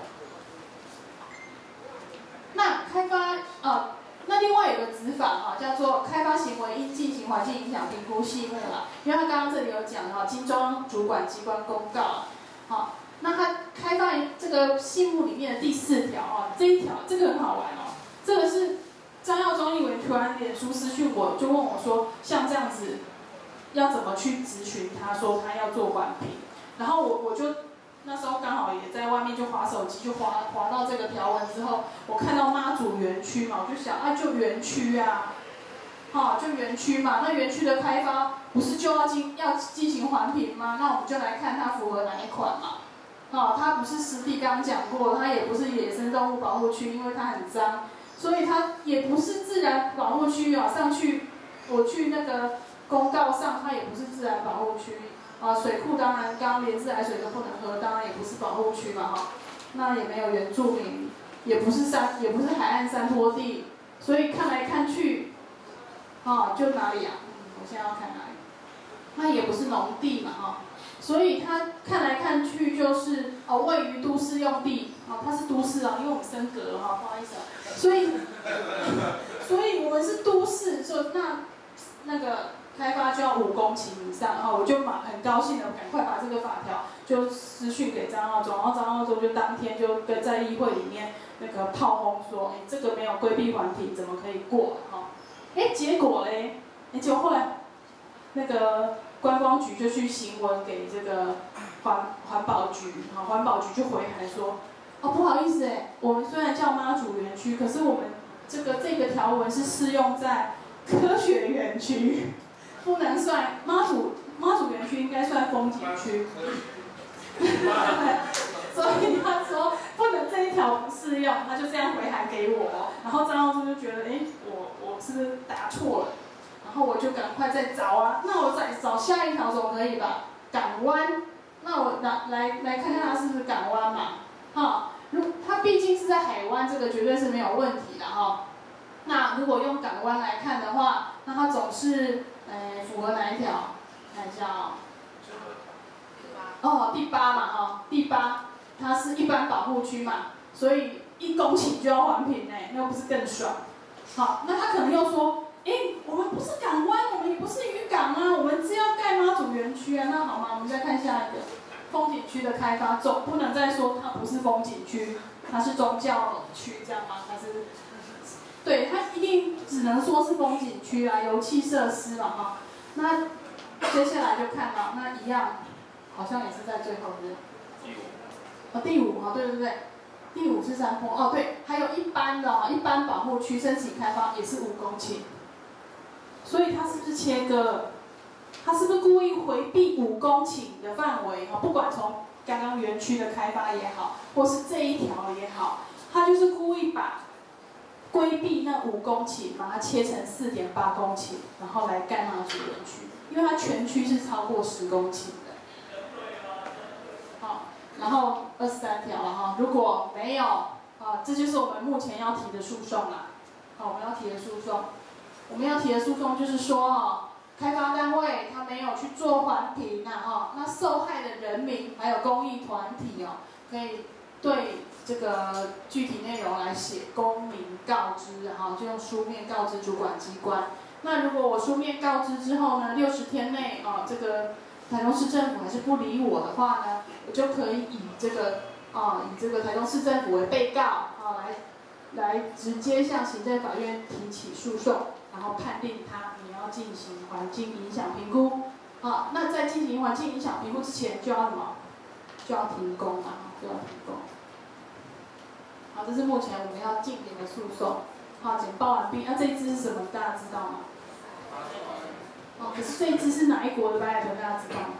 那开发那另外有个执法叫做开发行为应进行环境影响评估细目因为他刚刚这里有讲经中央主管机关公告那他开发这个细目里面的第4条这一条这个很好玩这个是张耀忠议员突然脸书私讯我，就问我说，像这样子要怎么去质询他说他要做环评，然后我就。那时候刚好也在外面就滑手机，就滑到这个条文之后，我看到妈祖园区嘛，我就想就园区就园区嘛，那园区的开发不是就要进行环评吗？那我们就来看它符合哪一款嘛。它不是湿地，刚刚讲过，它也不是野生动物保护区，因为它很脏，所以它也不是自然保护区上去我去那个公告上，它也不是自然保护区。水库当然，刚刚连自来水都不能喝，当然也不是保护区嘛那也没有原住民，也不是海岸山坡地，所以看来看去，就哪里我现在要看哪里？它也不是农地嘛所以它看来看去就是位于都市用地它是都市因为我们升格了不好意思所以我们是都市，就那个。开发就要5公顷以上，我就很高兴的赶快把这个法条就私讯给张耀忠，然后张耀忠就当天就在议会里面那个炮轰说，这个没有规避环评怎么可以过结果嘞，结果后来那个观光局就去行文给这个环保局，环保局就回函说， 哦，不好意思哎，我们虽然叫妈祖园区，可是我们这个条文是适用在科学园区，不能算妈祖园区应该算风景区。所以他说不能这一条不适用，他就这样回函给我，然后张老师就觉得，哎，我是不是答错了？然后我就赶快再找啊，那我再找下一条总可以吧？港湾，那我来看看它是不是港湾嘛？哈，它毕竟是在海湾，这个绝对是没有问题的哈。那如果用港湾来看的话，那它总是符合哪一条？看一下哦。哦，第8嘛哈，第8，它是一般保护区嘛，所以1公顷就要环评哎，那不是更爽？好，那他可能又说，哎，我们不是港湾，我们也不是渔港啊，我们是要盖妈祖园区啊，那好吗？我们再看下一个风景区的开发，总不能再说它不是风景区，它是宗教区这样吗？它是，对，它一定只能说是风景区啊，油气设施嘛哈。那接下来就看到那一样。好像也是在最后是第5哈，对对对，第5是山坡哦，对，还有一般的哦，一般保护区申请开发也是5公顷，所以它是不是切割了？它是不是故意回避5公顷的范围哈？不管从刚刚园区的开发也好，或是这一条也好，它就是故意把规避那5公顷，把它切成4.8公顷，然后来盖妈祖园区，因为它全区是超过10公顷。然后23条了哈，如果没有这就是我们目前要提的诉讼啦。好，我们要提的诉讼，就是说开发单位他没有去做环评那受害的人民还有公益团体可以对这个具体内容来写公民告知，就用书面告知主管机关。那如果我书面告知之后呢，60天内这个台中市政府还是不理我的话呢，我就可以以这个台中市政府为被告来直接向行政法院提起诉讼，然后判定你要进行环境影响评估那在进行环境影响评估之前就要什么？就要停工就要停工。好，这是目前我们要进行的诉讼。好，简报完毕。那这一支是什么？大家知道吗？可是这一支是哪一国的白海豚？大家知道吗？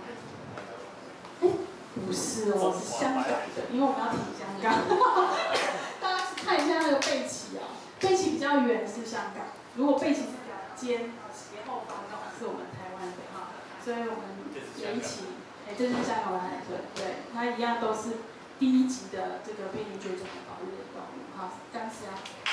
不是哦，是香港的，因为我们要提香港。大家看一下那个背鳍背鳍比较远是香港，如果背鳍是比较尖斜后方的话是我们台湾的所以我们有一起，这是香港白海豚，对，它一样都是第1级的这个濒临绝种保育的动物感谢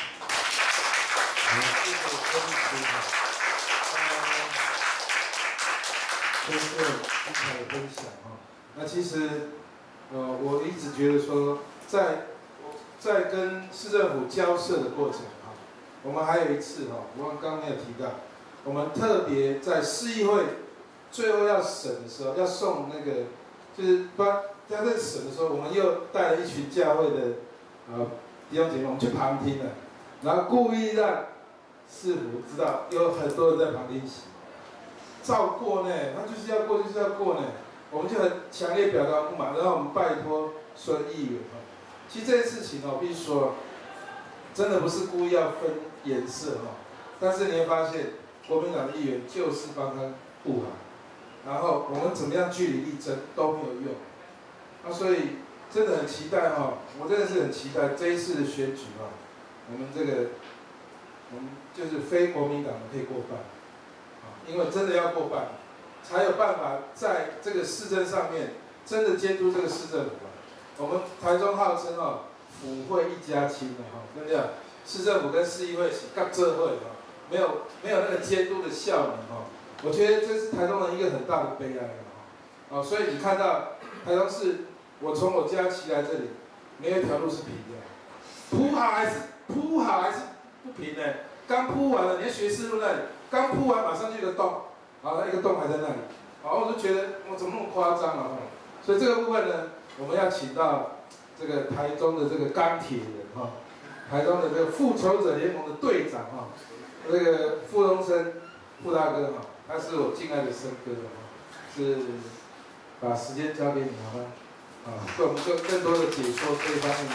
谢谢精彩的分享那其实，我一直觉得说，在跟市政府交涉的过程我们还有一次我刚刚没有提到，我们特别在市议会最后要审的时候，要送那个，就是在审的时候，我们又带了一群教会的弟兄姐妹，我们去旁听了，然后故意让市府知道有很多人在旁听席。照过呢，他就是要过，就是要过呢。我们就很强烈表达不满，然后我们拜托孙议员其实这件事情必须说，真的不是故意要分颜色但是你会发现，国民党的议员就是帮他护航，然后我们怎么样据理力争都没有用。所以真的很期待我真的是很期待这一次的选举我们就是非国民党的可以过半。因为真的要过半，才有办法在这个市政上面真的监督这个市政府我们台中号称府会一家亲跟你讲，市政府跟市议会是各这会没有那个监督的效能我觉得这是台中人一个很大的悲哀所以你看到台中市，我从我家骑来这里，没有一条路是平的，铺好还是不平呢？刚铺完了，你看学士路那里。刚铺完，马上就有个洞，那一个洞还在那里，我就觉得怎么那么夸张所以这个部分呢，我们要请到这个台中的这个钢铁人台中的这个复仇者联盟的队长这个傅东升傅大哥他是我敬爱的生哥是把时间交给你好吗？ 对我们更多的解说这一方面的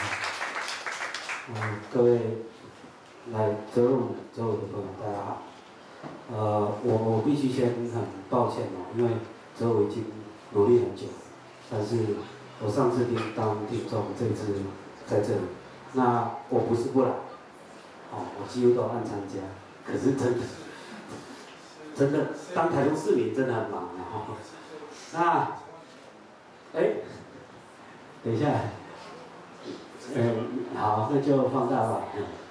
各位来泽鲁的朋友，大家好。我必须先很抱歉哦，因为泽鲁已经努力很久，但是我上次当听众，这次在这里，那我不是不来，我几乎都按参加，可是真的当台中市民真的很忙那，等一下，好，那就放大吧。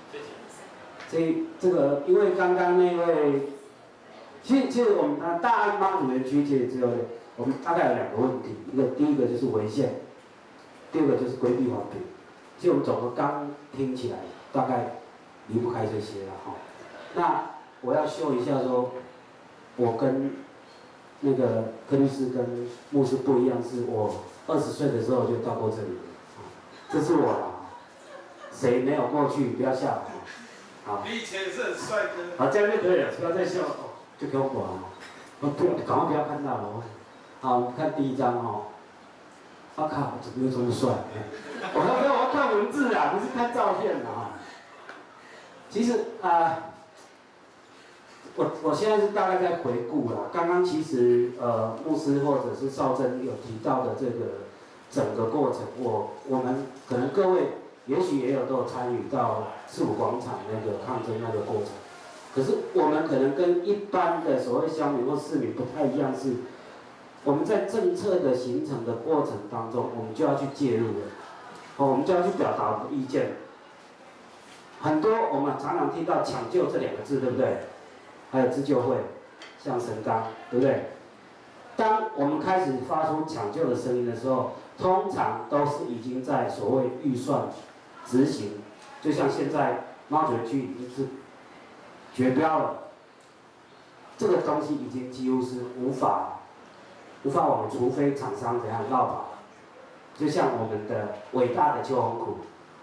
这个，因为刚刚那位，其实我们大安妈祖园区其实只有我们大概有2个问题，第一个就是违宪，第二个就是规避环评。其实我们总共刚听起来大概离不开这些了那我要秀一下说，我跟那个柯律师跟牧师不一样，是我20岁的时候就到过这里了，这是我啦。谁没有过去不要笑。好， 你以前也是很帅哥。 好，这样就可以了，不要再笑就给我管赶快不要看到了好，我们看第1张靠，怎么又这么帅？我要看文字啊，不是看照片其实我现在是大概在回顾啦。刚刚其实牧师或者是少珍有提到的这个整个过程，我们可能各位也许也都有参与到赤埔广场那个抗争那个过程。可是我们可能跟一般的所谓乡民或市民不太一样，是我们在政策的形成的过程当中，我们就要去介入了，我们就要去表达我们的意见。很多我们常常听到抢救这2个字，对不对？还有自救会，像神冈，对不对？当我们开始发出抢救的声音的时候，通常都是已经在所谓预算执行，就像现在妈祖园区已经是绝标了，这个东西已经几乎是无法我们除非厂商怎样绕跑，就像我们的伟大的秋红谷，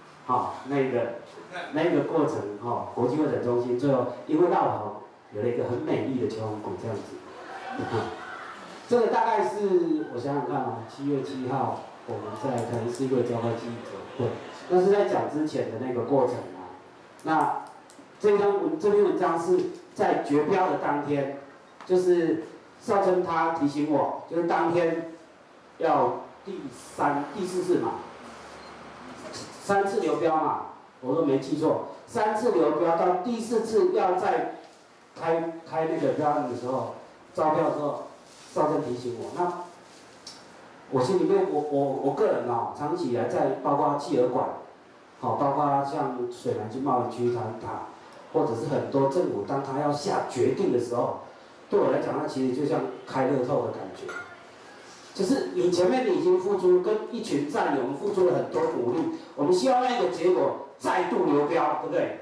那个过程国际会展中心最后因为绕跑有了一个很美丽的秋红谷这样子，这个大概是我想想看7月7号我们在台南市议会召开记者会，那是在讲之前的那个过程那这篇文章是在决标的当天，就是少珍他提醒我，就是当天要第4次嘛，3次流标嘛，我都没记错，3次流标到第4次要再开那个标案的时候，招标的时候，少珍提醒我，那我心里面我个人长期以来在包括企鹅馆，包括像水南经贸区塔。或者是很多政府，当他要下决定的时候，对我来讲，它其实就像开乐透的感觉，就是你前面你已经付出，跟一群战友，我们付出了很多努力，我们希望那个结果再度流标，对不对？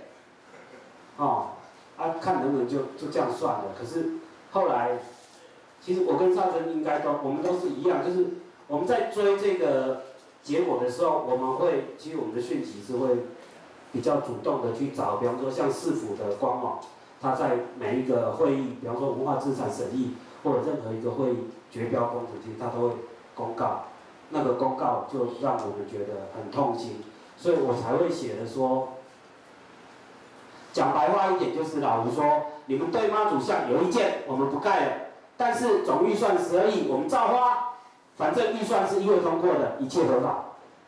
看能不能就这样算了。可是后来，其实我跟少珍应该我们都是一样，就是我们在追这个结果的时候，其实我们的讯息是会比较主动的去找，比方说像市府的官网，它在每一个会议，比方说文化资产审议或者任何一个会议决标工程，其实它都会公告，那个公告就让我们觉得很痛心，所以我才会写的说，讲白话一点就是老实说，你们对妈祖像有意见，我们不盖了，但是总预算12亿，我们照花，反正预算是议会通过的，一切合法。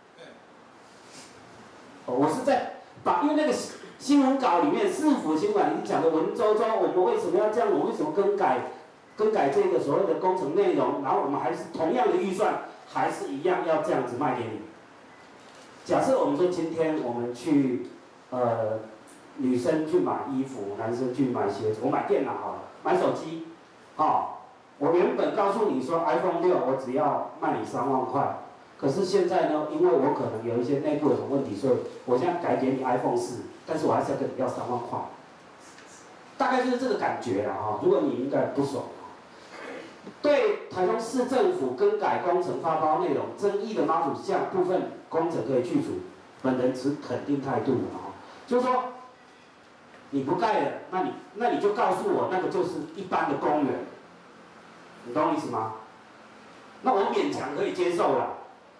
我是在因为那个新闻稿里面，市府新闻已经讲的文绉绉，我们为什么要这样？我们为什么更改这个所谓的工程内容？然后我们还是同样的预算，还是一样要这样子卖给你。假设我们说今天我们去女生去买衣服，男生去买鞋子，我买电脑好了，买手机，我原本告诉你说 iPhone 6我只要卖你3万块。可是现在呢，因为我可能有一些内部有什么问题，所以我现在改给你 iPhone 4，但是我还是要跟你要3万块，大概就是这个感觉啦如果你应该不爽。对台中市政府更改工程发包内容争议的妈祖像部分工程可以去除，本人持肯定态度就是说你不盖了，那你就告诉我那个就是一般的公园，你懂我意思吗？那我勉强可以接受了。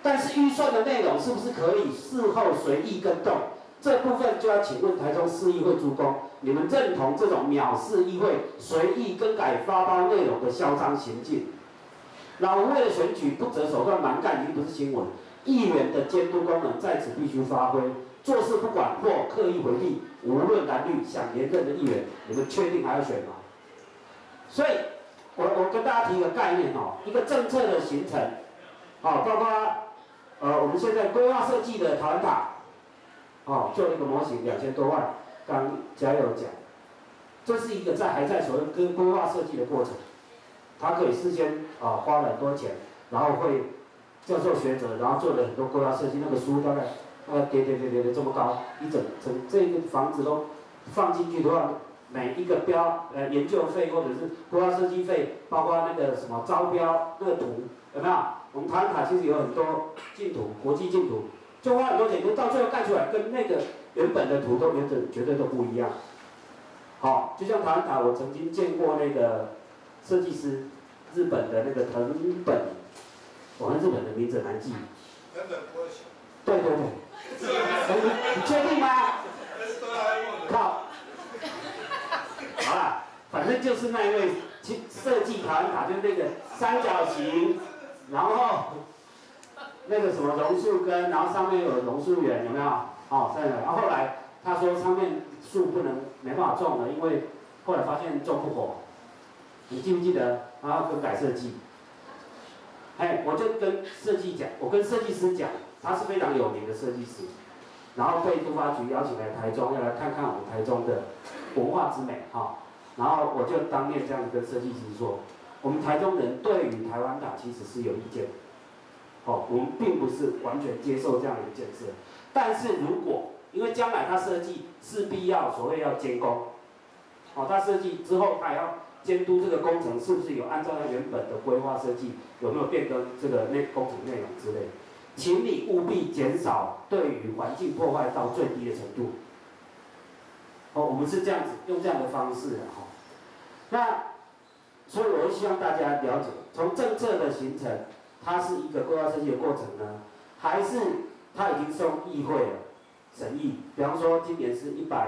但是预算的内容是不是可以事后随意更动？这部分就要请问台中市议会诸公，你们认同这种藐视议会、随意更改发包内容的嚣张行径？老吴为了选举不择手段蛮干，已经不是新闻。议员的监督功能在此必须发挥，做事不管或刻意回避，无论蓝绿，想连任的议员，你们确定还要选吗？所以，我跟大家提一个概念哦，一个政策的形成，包括我们现在规划设计的台湾塔，做一个模型2000多万，刚嘉佑讲，这是一个还在所谓跟规划设计的过程，他可以事先花了很多钱，然后会教授学者，然后做了很多规划设计，那个书大概叠这么高，一整这个房子都放进去的话，每一个研究费或者是规划设计费，包括那个什么招标那个图，有没有？我们台湾塔其实有很多竞图，国际竞图，就花很多钱，到最后盖出来跟那个原本的图都绝对都不一样。就像台湾塔，我曾经见过那个设计师，日本的那个藤本，我看日本的名字难记。 藤本波雄。 对。你确定吗？靠！好啦，反正就是那一位设计台湾塔，就是那个三角形，然后那个什么榕树根，然后上面有榕树园，有没有？然后后来他说上面树没办法种了，因为后来发现种不活。你记不记得？他要更改设计。我就跟设计师讲，他是非常有名的设计师，然后被都发局邀请来台中，要来看看我们台中的文化之美然后我就当面这样子跟设计师说，我们台中人对于台湾塔其实是有意见，我们并不是完全接受这样的一个建设，但是如果因为将来他设计势必要所谓要监工，他设计之后他也要监督这个工程是不是有按照他原本的规划设计，有没有变更这个工程内容之类，请你务必减少对于环境破坏到最低的程度。我们是这样子用这样的方式那所以我会希望大家了解，从政策的形成，它是一个规划设计的过程呢，还是它已经送议会了审议？比方说今年是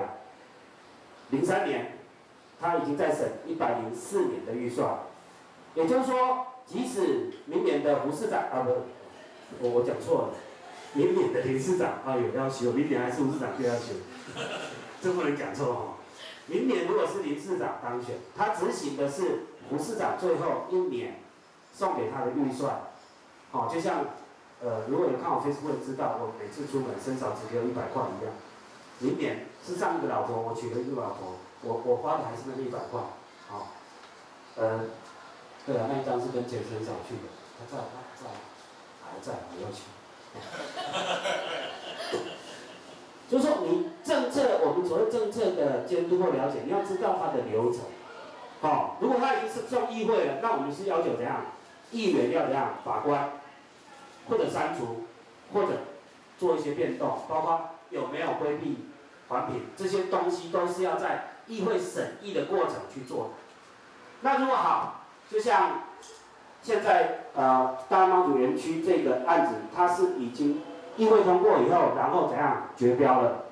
103年。他已经在审104年的预算，也就是说，即使明年的胡市长我讲错了，明年的林市长有要求，明年还是胡市长就要求，这不能讲错明年如果是林市长当选，他执行的是胡市长最后1年送给他的预算，就像如果有看我 Facebook 知道，我每次出门身上只给我100块一样。明年是上一个老婆，我娶了一个老婆。我花的还是那100块，对啊，那一张是跟钱生嫂去的，他在，还在，我要去。就是说，我们所谓政策的监督或了解，你要知道它的流程。如果他已经是送议会了，那我们是要求怎样？议员要怎样？把关，或者删除，或者做一些变动，包括有没有规避环评，这些东西都是要在议会审议的过程去做的。那如果好，就像现在大妈祖园区这个案子，它是已经议会通过以后，然后怎样决标了？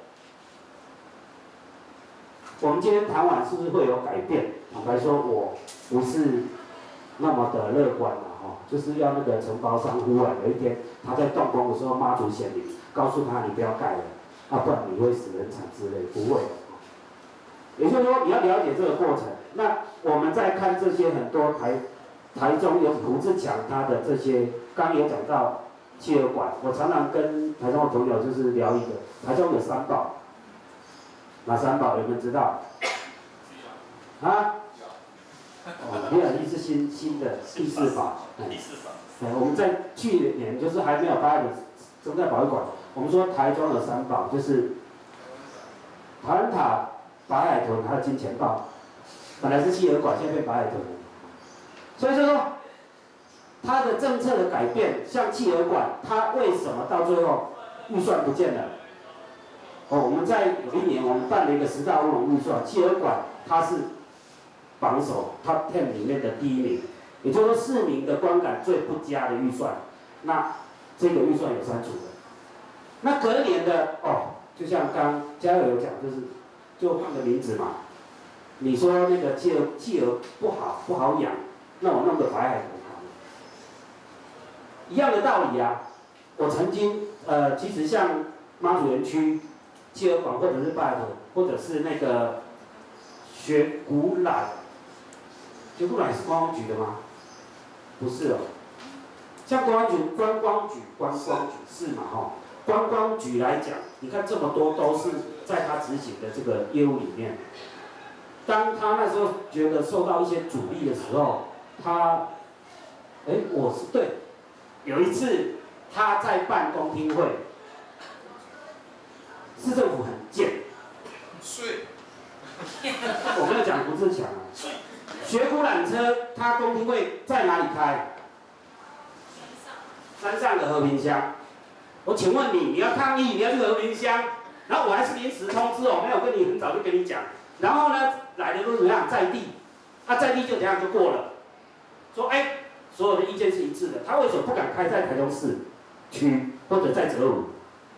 我们今天谈完是不是会有改变？坦白说，我不是那么的乐观就是要那个承包商忽然有一天他在动工的时候，妈祖显灵，告诉他你不要盖了，不然你会死人惨之类，不会。也就是说，你要了解这个过程。那我们在看这些很多台中有胡志强他的这些，刚刚有讲到企鹅馆，我常常跟台中的朋友就是聊一个，台中有3宝，哪3宝有没有知道？BRT 是新的第4宝。 第4宝。 我们在去年就是还没有发的生态保育馆，我们说台中有3宝，就是台湾塔、白海豚还有金钱豹，本来是企鹅馆，现在变白海豚了。所以说，它的政策的改变，像企鹅馆，它为什么到最后预算不见了？我们在有一年我们办了一个10大乌龙预算，企鹅馆它是榜首 Top 10里面的第1名，也就是说市民的观感最不佳的预算。那这个预算有删除了。那隔年的哦，就像刚嘉友有讲，就换个名字嘛。你说那个企鹅不好养，那我弄个白海豚好了，一样的道理啊。我曾经其实像妈祖园区企鹅馆或者是白海豚，或者是那个雪古兰是观光局的吗？不是哦。像观光局是嘛哈？观光局来讲，你看这么多都是在他执行的这个业务里面。当他那时候觉得受到一些阻力的时候，我是对，有一次他在办公听会，市政府很贱，我没有讲不自强啊。学古缆车，他公听会在哪里开？山上的和平乡。我请问你要抗议，你要去和平乡，然后我还是临时通知哦，没有跟你很早就跟你讲。然后呢，来的都怎么样？在地，在地就怎样就过了。说所有的意见是一致的，他为什么不敢开在台中市区或者在泽武？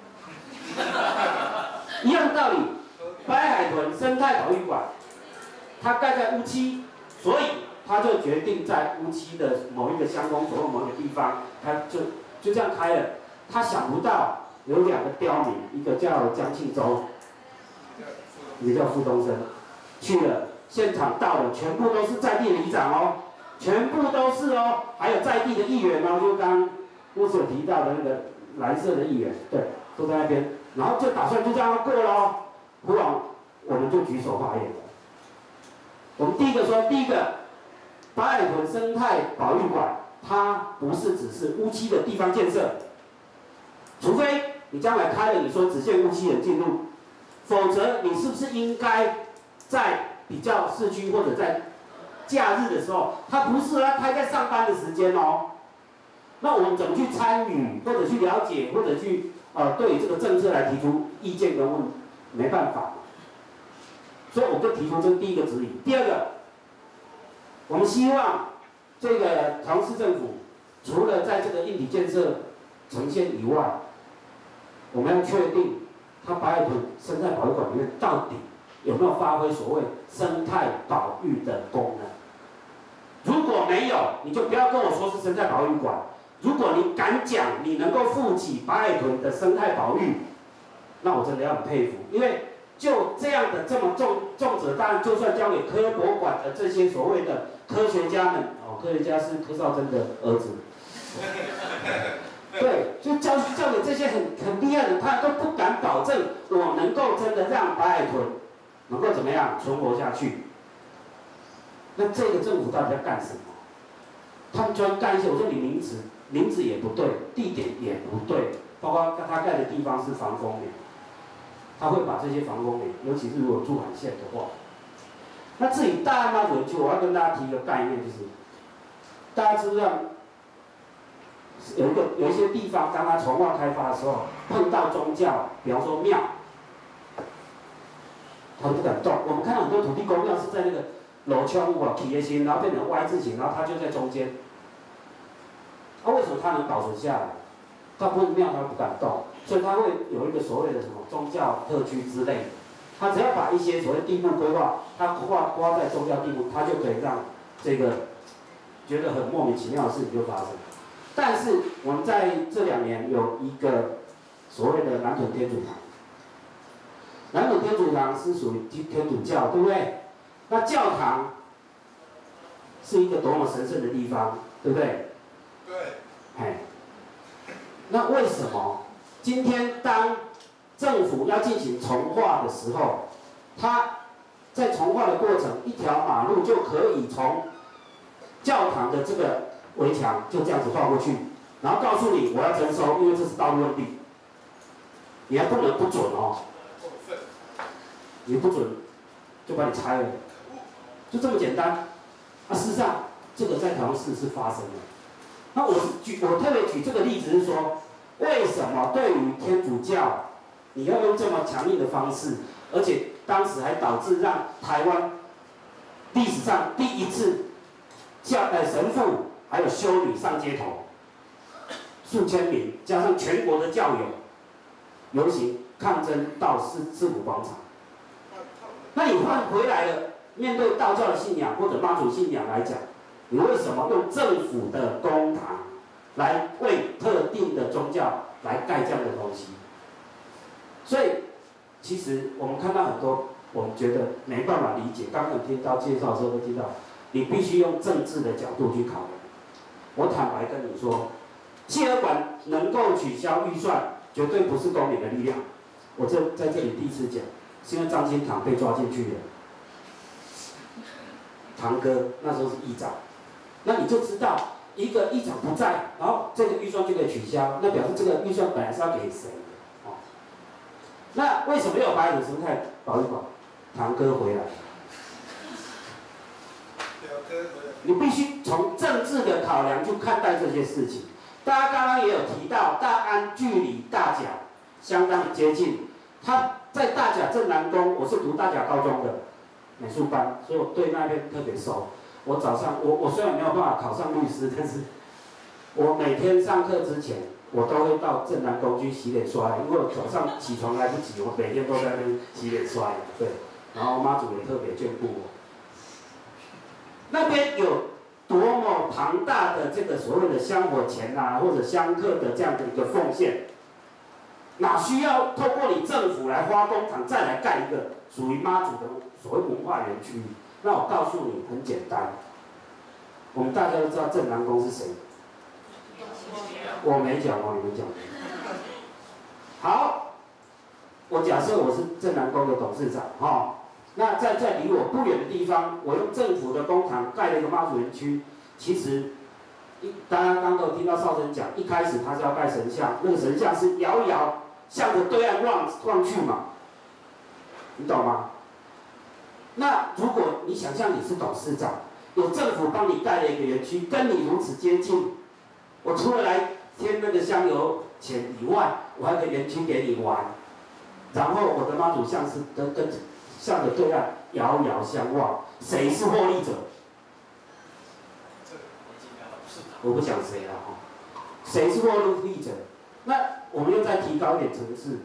一样的道理，白海豚生态保育馆，它盖在乌溪，所以他就决定在乌溪的某一个乡公所或某一个地方，他就这样开了。他想不到有2个刁民，一个叫江庆洲，一个叫傅东升，去了现场到了，全部都是在地的里长哦，全部都是哦，还有在地的议员哦，就刚牧师有提到的那个蓝色的议员，对，都在那边，然后就打算就这样过了哦，忽然我们就举手发言了。我们第一个白海豚生态保育馆，它不是只是乌溪的地方建设。除非你将来开了，你说只限乌溪人进入，否则你是不是应该在比较市区或者在假日的时候，它不是要开在上班的时间哦。那我们怎么去参与，或者去了解，或者去对这个政策来提出意见跟问题？没办法。所以我就提出这第一个指引。第二个，我们希望这个台中市政府除了在这个硬体建设呈现以外，我们要确定它白海豚生态保育馆里面到底有没有发挥所谓生态保育的功能。如果没有，你就不要跟我说是生态保育馆。如果你敢讲你能够负起白海豚的生态保育，那我真的要很佩服。因为就这样的这么重责大任，就算交给科博馆的这些所谓的科学家们，科学家是柯少珍的儿子。对，就交给这些很厉害的人，他都不敢保证我能够真的让白海豚能够怎么样存活下去。那这个政府到底在干什么？他们专干一些，我说你名字也不对，地点也不对，包括他盖的地方是防风林，他会把这些防风林，尤其是如果住海线的话，那至于大安妈祖园区，我要跟大家提一个概念，就是大家知不知道？有一些地方，当它重划开发的时候，碰到宗教，比方说庙，他都不敢动。我们看到很多土地公庙是在那个楼丘起的形，然后变成 Y 字形，然后它就在中间。为什么它能保存下来？大部分庙它不敢动，所以它会有一个所谓的什么宗教特区之类的。它只要把一些所谓地目规划，它挂在宗教地目，它就可以让这个觉得很莫名其妙的事情就发生。但是我们在这2年有一个所谓的南屯天主堂，南屯天主堂是属于天主教，对不对？那教堂是一个多么神圣的地方，对不对？对。那为什么今天当政府要进行重划的时候，它在重划的过程，一条马路就可以从教堂的这个围墙就这样子画过去，然后告诉你我要征收，因为这是道路用地，你还不能不准哦，你不准就把你拆了，就这么简单。事实上这个在台中市是发生的。那我特别举这个例子是说，为什么对于天主教你要用这么强硬的方式，而且当时还导致让台湾历史上第一次神父还有修女上街头， 数千名，加上全国的教友游行抗争到市府广场。那你换回来了，面对道教的信仰或者妈祖信仰来讲，你为什么用政府的公堂来为特定的宗教来盖这样的东西？所以，其实我们看到很多，我们觉得没办法理解。刚刚听到介绍的时候都听到，你必须用政治的角度去考量。我坦白跟你说，企鹅馆能够取消预算，绝对不是公民的力量。我在这里第一次讲，是因为张新堂被抓进去了。堂哥那时候是议长，那你就知道一个议长不在，然后这个预算就可以取消，那表示这个预算本来是要给谁的？哦，那为什么有白土生态保育馆？堂哥回来，你必须从政治的考量去看待这些事情。大家刚刚也有提到，大安距离大甲相当接近，他在大甲镇南宫，我是读大甲高中的美术班，所以我对那边特别熟。我早上我虽然没有办法考上律师，但是我每天上课之前，我都会到镇南宫去洗脸刷牙，因为我早上起床来不及，我每天都在那边洗脸刷牙。对，然后妈祖也特别眷顾我。那边有多么庞大的这个所谓的香火钱啊，或者香客的这样的一个奉献，哪需要透过你政府来花工厂再来盖一个属于妈祖的所谓文化园区？那我告诉你，很简单，我们大家都知道镇南宫是谁，我没讲哦，你们讲。好，我假设我是镇南宫的董事长哈。那在离我不远的地方，我用政府的公堂盖了一个妈祖园区。其实，大家刚刚都有听到少生讲，一开始他是要盖神像，那个神像是遥遥向着对岸望去嘛，你懂吗？那如果你想象你是董事长，有政府帮你盖了一个园区，跟你如此接近，我除了来添那个香油钱以外，我还可以园区给你玩，然后我的妈祖像是跟向着对岸遥遥相望，谁是获利者？我不讲谁了哈，谁是获利者？那我们又再提高一点层次，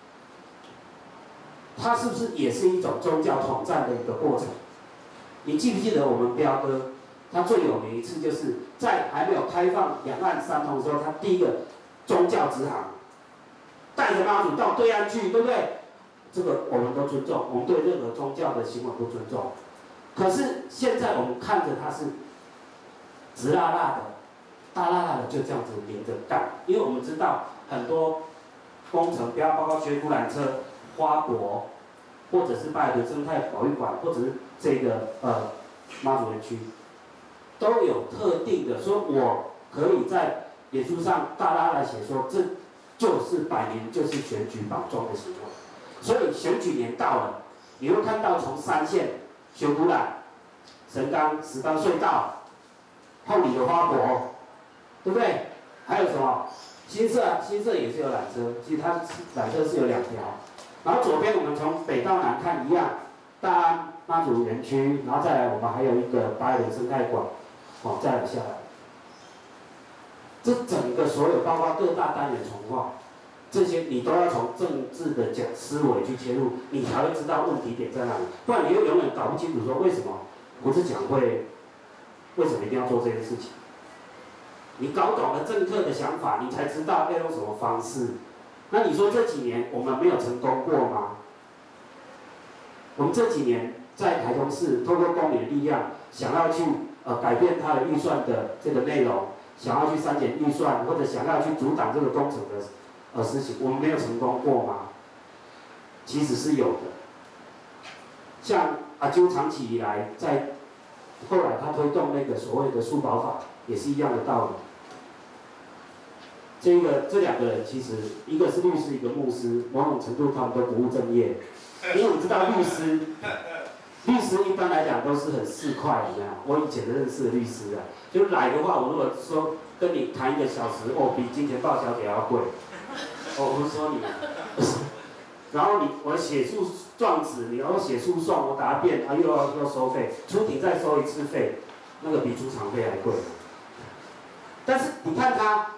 它是不是也是一种宗教统战的一个过程？你记不记得我们彪哥，他最有名一次就是在还没有开放两岸三通的时候，他第一个宗教直航，带着妈祖到对岸去，对不对？这个我们都尊重，我们对任何宗教的行为都尊重。可是现在我们看着它是直辣辣的、大辣辣的，就这样子连着干。因为我们知道很多工程，包括学古缆车、花博，或者是拜土生态保育馆，或者是这个妈祖园区，都有特定的说，我可以在脸书上大辣辣写说，这就是摆明就是选举绑桩的行为。所以选举年到了，你会看到从三线、学古缆、神冈、石冈隧道、后里的花博，对不对？还有什么？新社也是有缆车，其实它缆车是有2条。然后左边我们从北到南看一样，大安妈祖园区，然后再来我们还有一个八里生态馆，哦，再来下来，这整个所有包括各大单元重划。这些你都要从政治的思维去切入，你才会知道问题点在哪里，不然你会永远搞不清楚说为什么不是讲会，为什么一定要做这件事情。你搞懂了政客的想法，你才知道要用什么方式。那你说这几年我们没有成功过吗？我们这几年在台中市透过公民的力量，想要去改变它的预算的这个内容，想要去删减预算，或者想要去阻挡这个工程的事情，我们没有成功过吗？其实是有的。像阿啾长期以来后来他推动那个所谓的数保法，也是一样的道理。这2个人其实一个是律师，一个牧师，某种程度他们都不务正业。因为我知道律师一般来讲都是很市侩的，我以前认识的律师啊，就来的话，我如果说跟你谈1个小时，比金钱豹小姐还要贵。我不是说你，然后我写诉状纸，你要写诉讼，我答辩，又要收费，出庭再收1次费，那个比出场费还贵。但是你看他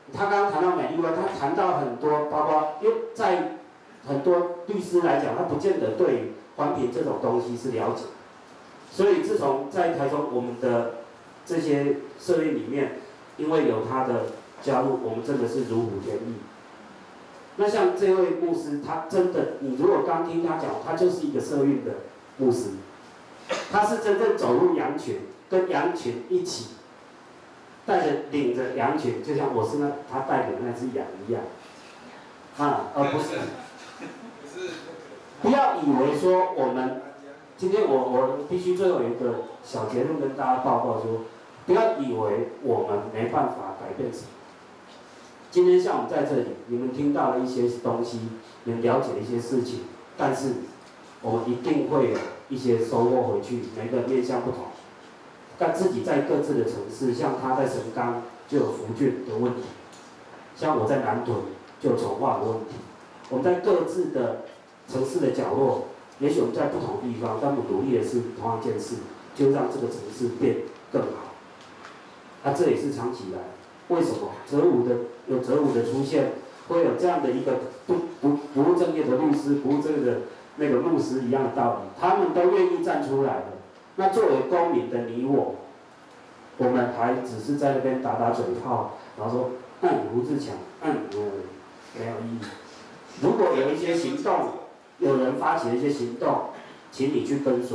他刚刚谈到美丽外，他谈到很多，包括因为在很多律师来讲，他不见得对于环评这种东西是了解，所以自从在台中我们的这些社运里面，因为有他的加入，我们真的是如虎添翼。那像这位牧师，他真的，你如果刚听他讲，他就是一个社运的牧师，他是真正走入羊群，跟羊群一起，领着羊群，就像我是他带领的那只羊一样，而不是。不要以为说我们今天我必须最后有一个小结论跟大家报告说，不要以为我们没办法改变什么。今天像我们在这里，你们听到了一些东西，你们了解了一些事情，但是我们一定会有一些收获回去，每个面向不同。但自己在各自的城市，像他在神冈就有福郡的问题，像我在南屯就有重化的问题。我们在各自的城市的角落，也许我们在不同地方，但我们努力的是同样一件事，就让这个城市变更好。这也是长期以来，为什么有哲武的出现，会有这样的一个不务正业的律师，不务正业的那个牧师一样的道理，他们都愿意站出来的。那作为公民的你我们还只是在那边打打嘴炮，然后说胡志强，没有意义。如果有一些行动，有人发起了一些行动，请你去跟随，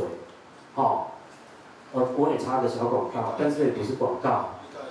我也插个小广告，但是也不是广告，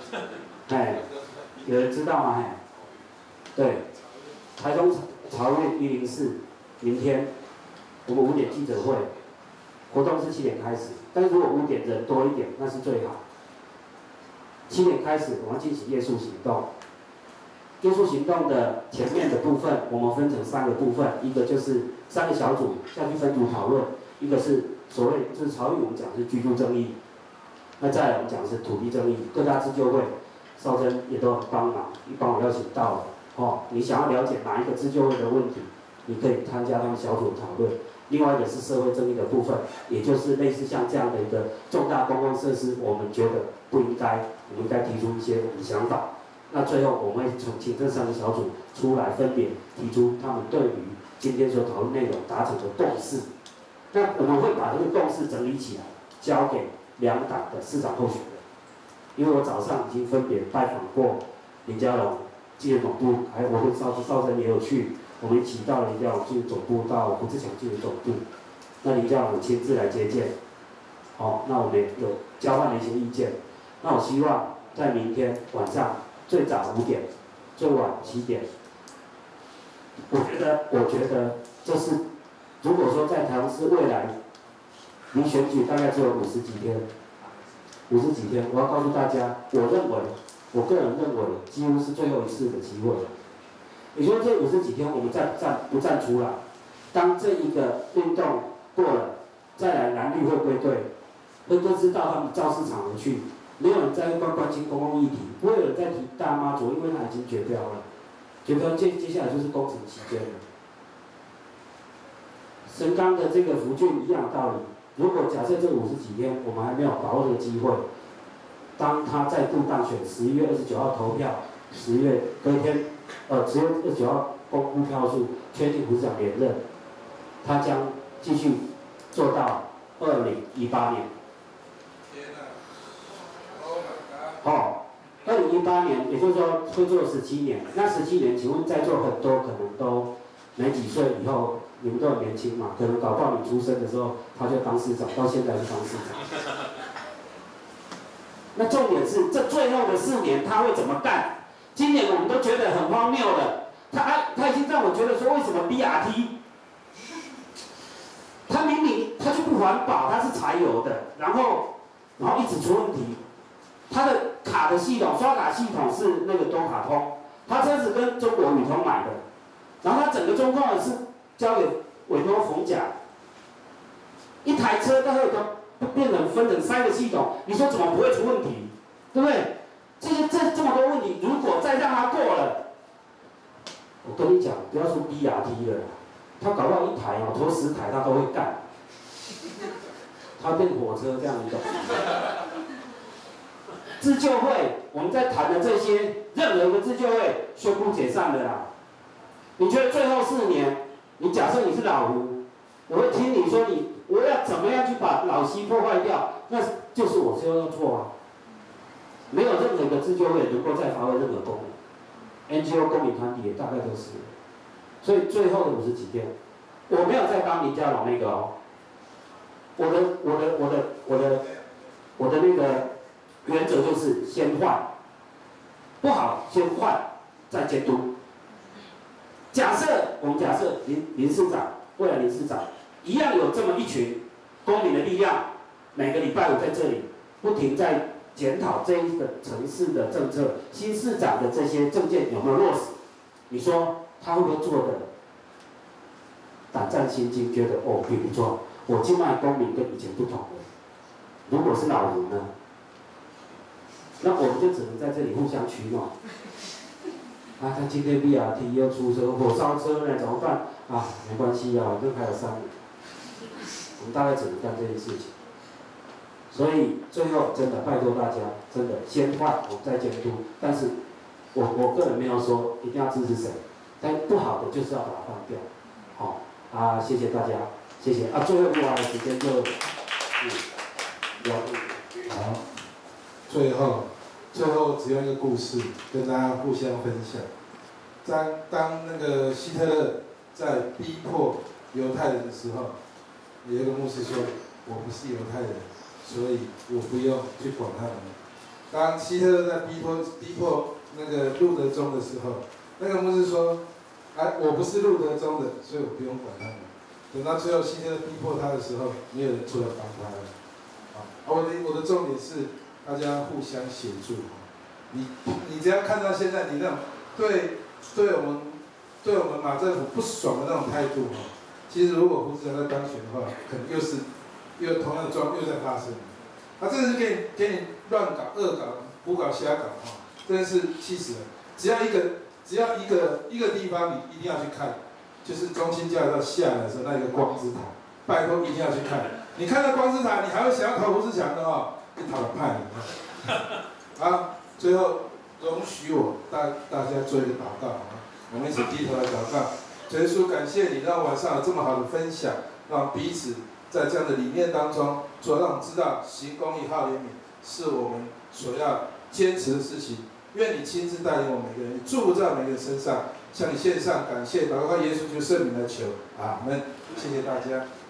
有人知道吗？对，台中潮运104，明天我们5点记者会，活动是7点开始，但是如果5点人多一点，那是最好。7点开始，我们进行夜宿行动。夜宿行动的前面的部分，我们分成3个部分，一个就是3个小组下去分组讨论，一个是所谓就是潮运我们讲是居住正义，那再来我们讲的是土地正义，各大自救会、少珍也都很帮忙，帮我邀请到了。你想要了解哪一个自救会的问题，你可以参加他们小组的讨论。另外一个是社会正义的部分，也就是类似像这样的一个重大公共设施，我们觉得不应该，我们应该提出一些我们的想法。那最后我们会请这3个小组出来，分别提出他们对于今天所讨论内容达成的共识。那我们会把这个共识整理起来，交给2党的市长候选人。因为我早上已经分别拜访过林佳龙纪检总部，还有我跟邵珍也有去，我们一起到林佳龙纪检总部，到胡志强纪检总部。那林佳龙亲自来接见，那我们也有交换了一些意见。那我希望在明天晚上。最早5点，最晚7点。我觉得这是，如果说在台中市未来离选举大概只有50几天，我要告诉大家，我个人认为，几乎是最后一次的机会了。也就是这50几天，我们不站出来，当这一个运动过了，再来蓝绿会归队，会都知道他们造市场而去。没有人在关心公共议题，不会有人在提大妈族，因为它已经绝标了。绝标接下来就是工程期间了。神冈的这个福郡一样的道理，如果假设这50几天我们还没有把握这个机会，当他再度当选，11月29号投票，10月隔天，10月29号公布票数，确定胡志强连任，他将继续做到2018年。2018年，也就是说会做17年。那17年，请问在座很多可能都没几岁以后，你们都很年轻嘛？可能搞不好你出生的时候他就当市长，到现在是当市长。那重点是这最后的4年他会怎么干？今年我们都觉得很荒谬了。他已经让我觉得说，为什么 BRT？ 他明明他就不环保，他是柴油的，然后一直出问题。他的卡的系统，刷卡系统是那个东卡通，他车子跟中国宇通买的，然后他整个中控是交给委托逢甲，一台车到时候都变成分成3个系统，你说怎么不会出问题？对不对？这么多问题，如果再让他过了，我跟你讲，不要说 BRT 了，他搞不好一台投10台他都会干，他变火车这样一种。 自救会，我们在谈的这些，任何一个自救会宣布解散的啦。你觉得最后4年，你假设你是老胡，我会听你说我要怎么样去把老西破坏掉，那就是我就要做啊。没有任何一个自救会能够再发挥任何功能 ，NGO 公民团体也大概都是。所以最后的50几天，我没有在帮您家老那个哦。我的那个原则就是先换，不好先换，再监督。我们假设林市长，未来林市长一样有这么一群公民的力量，每个礼拜5在这里不停在检讨这一个城市的政策，新市长的这些政见有没有落实？你说他会不会做的胆战心惊，觉得哦，比如说我境外公民跟以前不同了。如果是老胡呢？那我们就只能在这里互相取暖。啊，他今天 BRT 又出车火烧车呢，怎么办？啊，没关系啊，这还有3年，我们大概只能干这件事情。所以最后真的拜托大家，真的先换，我们再监督。但是我个人没有说一定要支持谁，但不好的就是要把它换掉。好、啊，谢谢大家，谢谢啊。最后录完的时间就好，最后只用一个故事跟大家互相分享。当那个希特勒在逼迫犹太人的时候，有一个牧师说：“我不是犹太人，所以我不用去管他们。”当希特勒在逼迫那个路德宗的时候，那个牧师说：“哎，我不是路德宗的，所以我不用管他们。”等到最后希特勒逼迫他的时候，没有人出来帮他了。我的重点是大家互相协助。你只要看到现在你那种对我们马政府不爽的那种态度其实如果胡志强在当选的话，可能又同样的状况又在发生。他真的是给你乱搞、恶搞、胡搞、瞎搞真的是气死人。只要一个地方你一定要去看，就是中清交流道下来的时候那一个光之塔，拜托一定要去看。你看到光之塔，你还会想要投胡志强的你讨了派你。好，最后容许我大家做一个祷告我们一起低头来祷告。主耶稣，感谢你让晚上有这么好的分享，让彼此在这样的理念当中，主让我们知道行公义、好怜悯是我们所要坚持的事情。愿你亲自带领我们每个人，你祝福在每个人身上，向你献上感谢，祷告耶稣基督圣名来求，阿们。谢谢大家。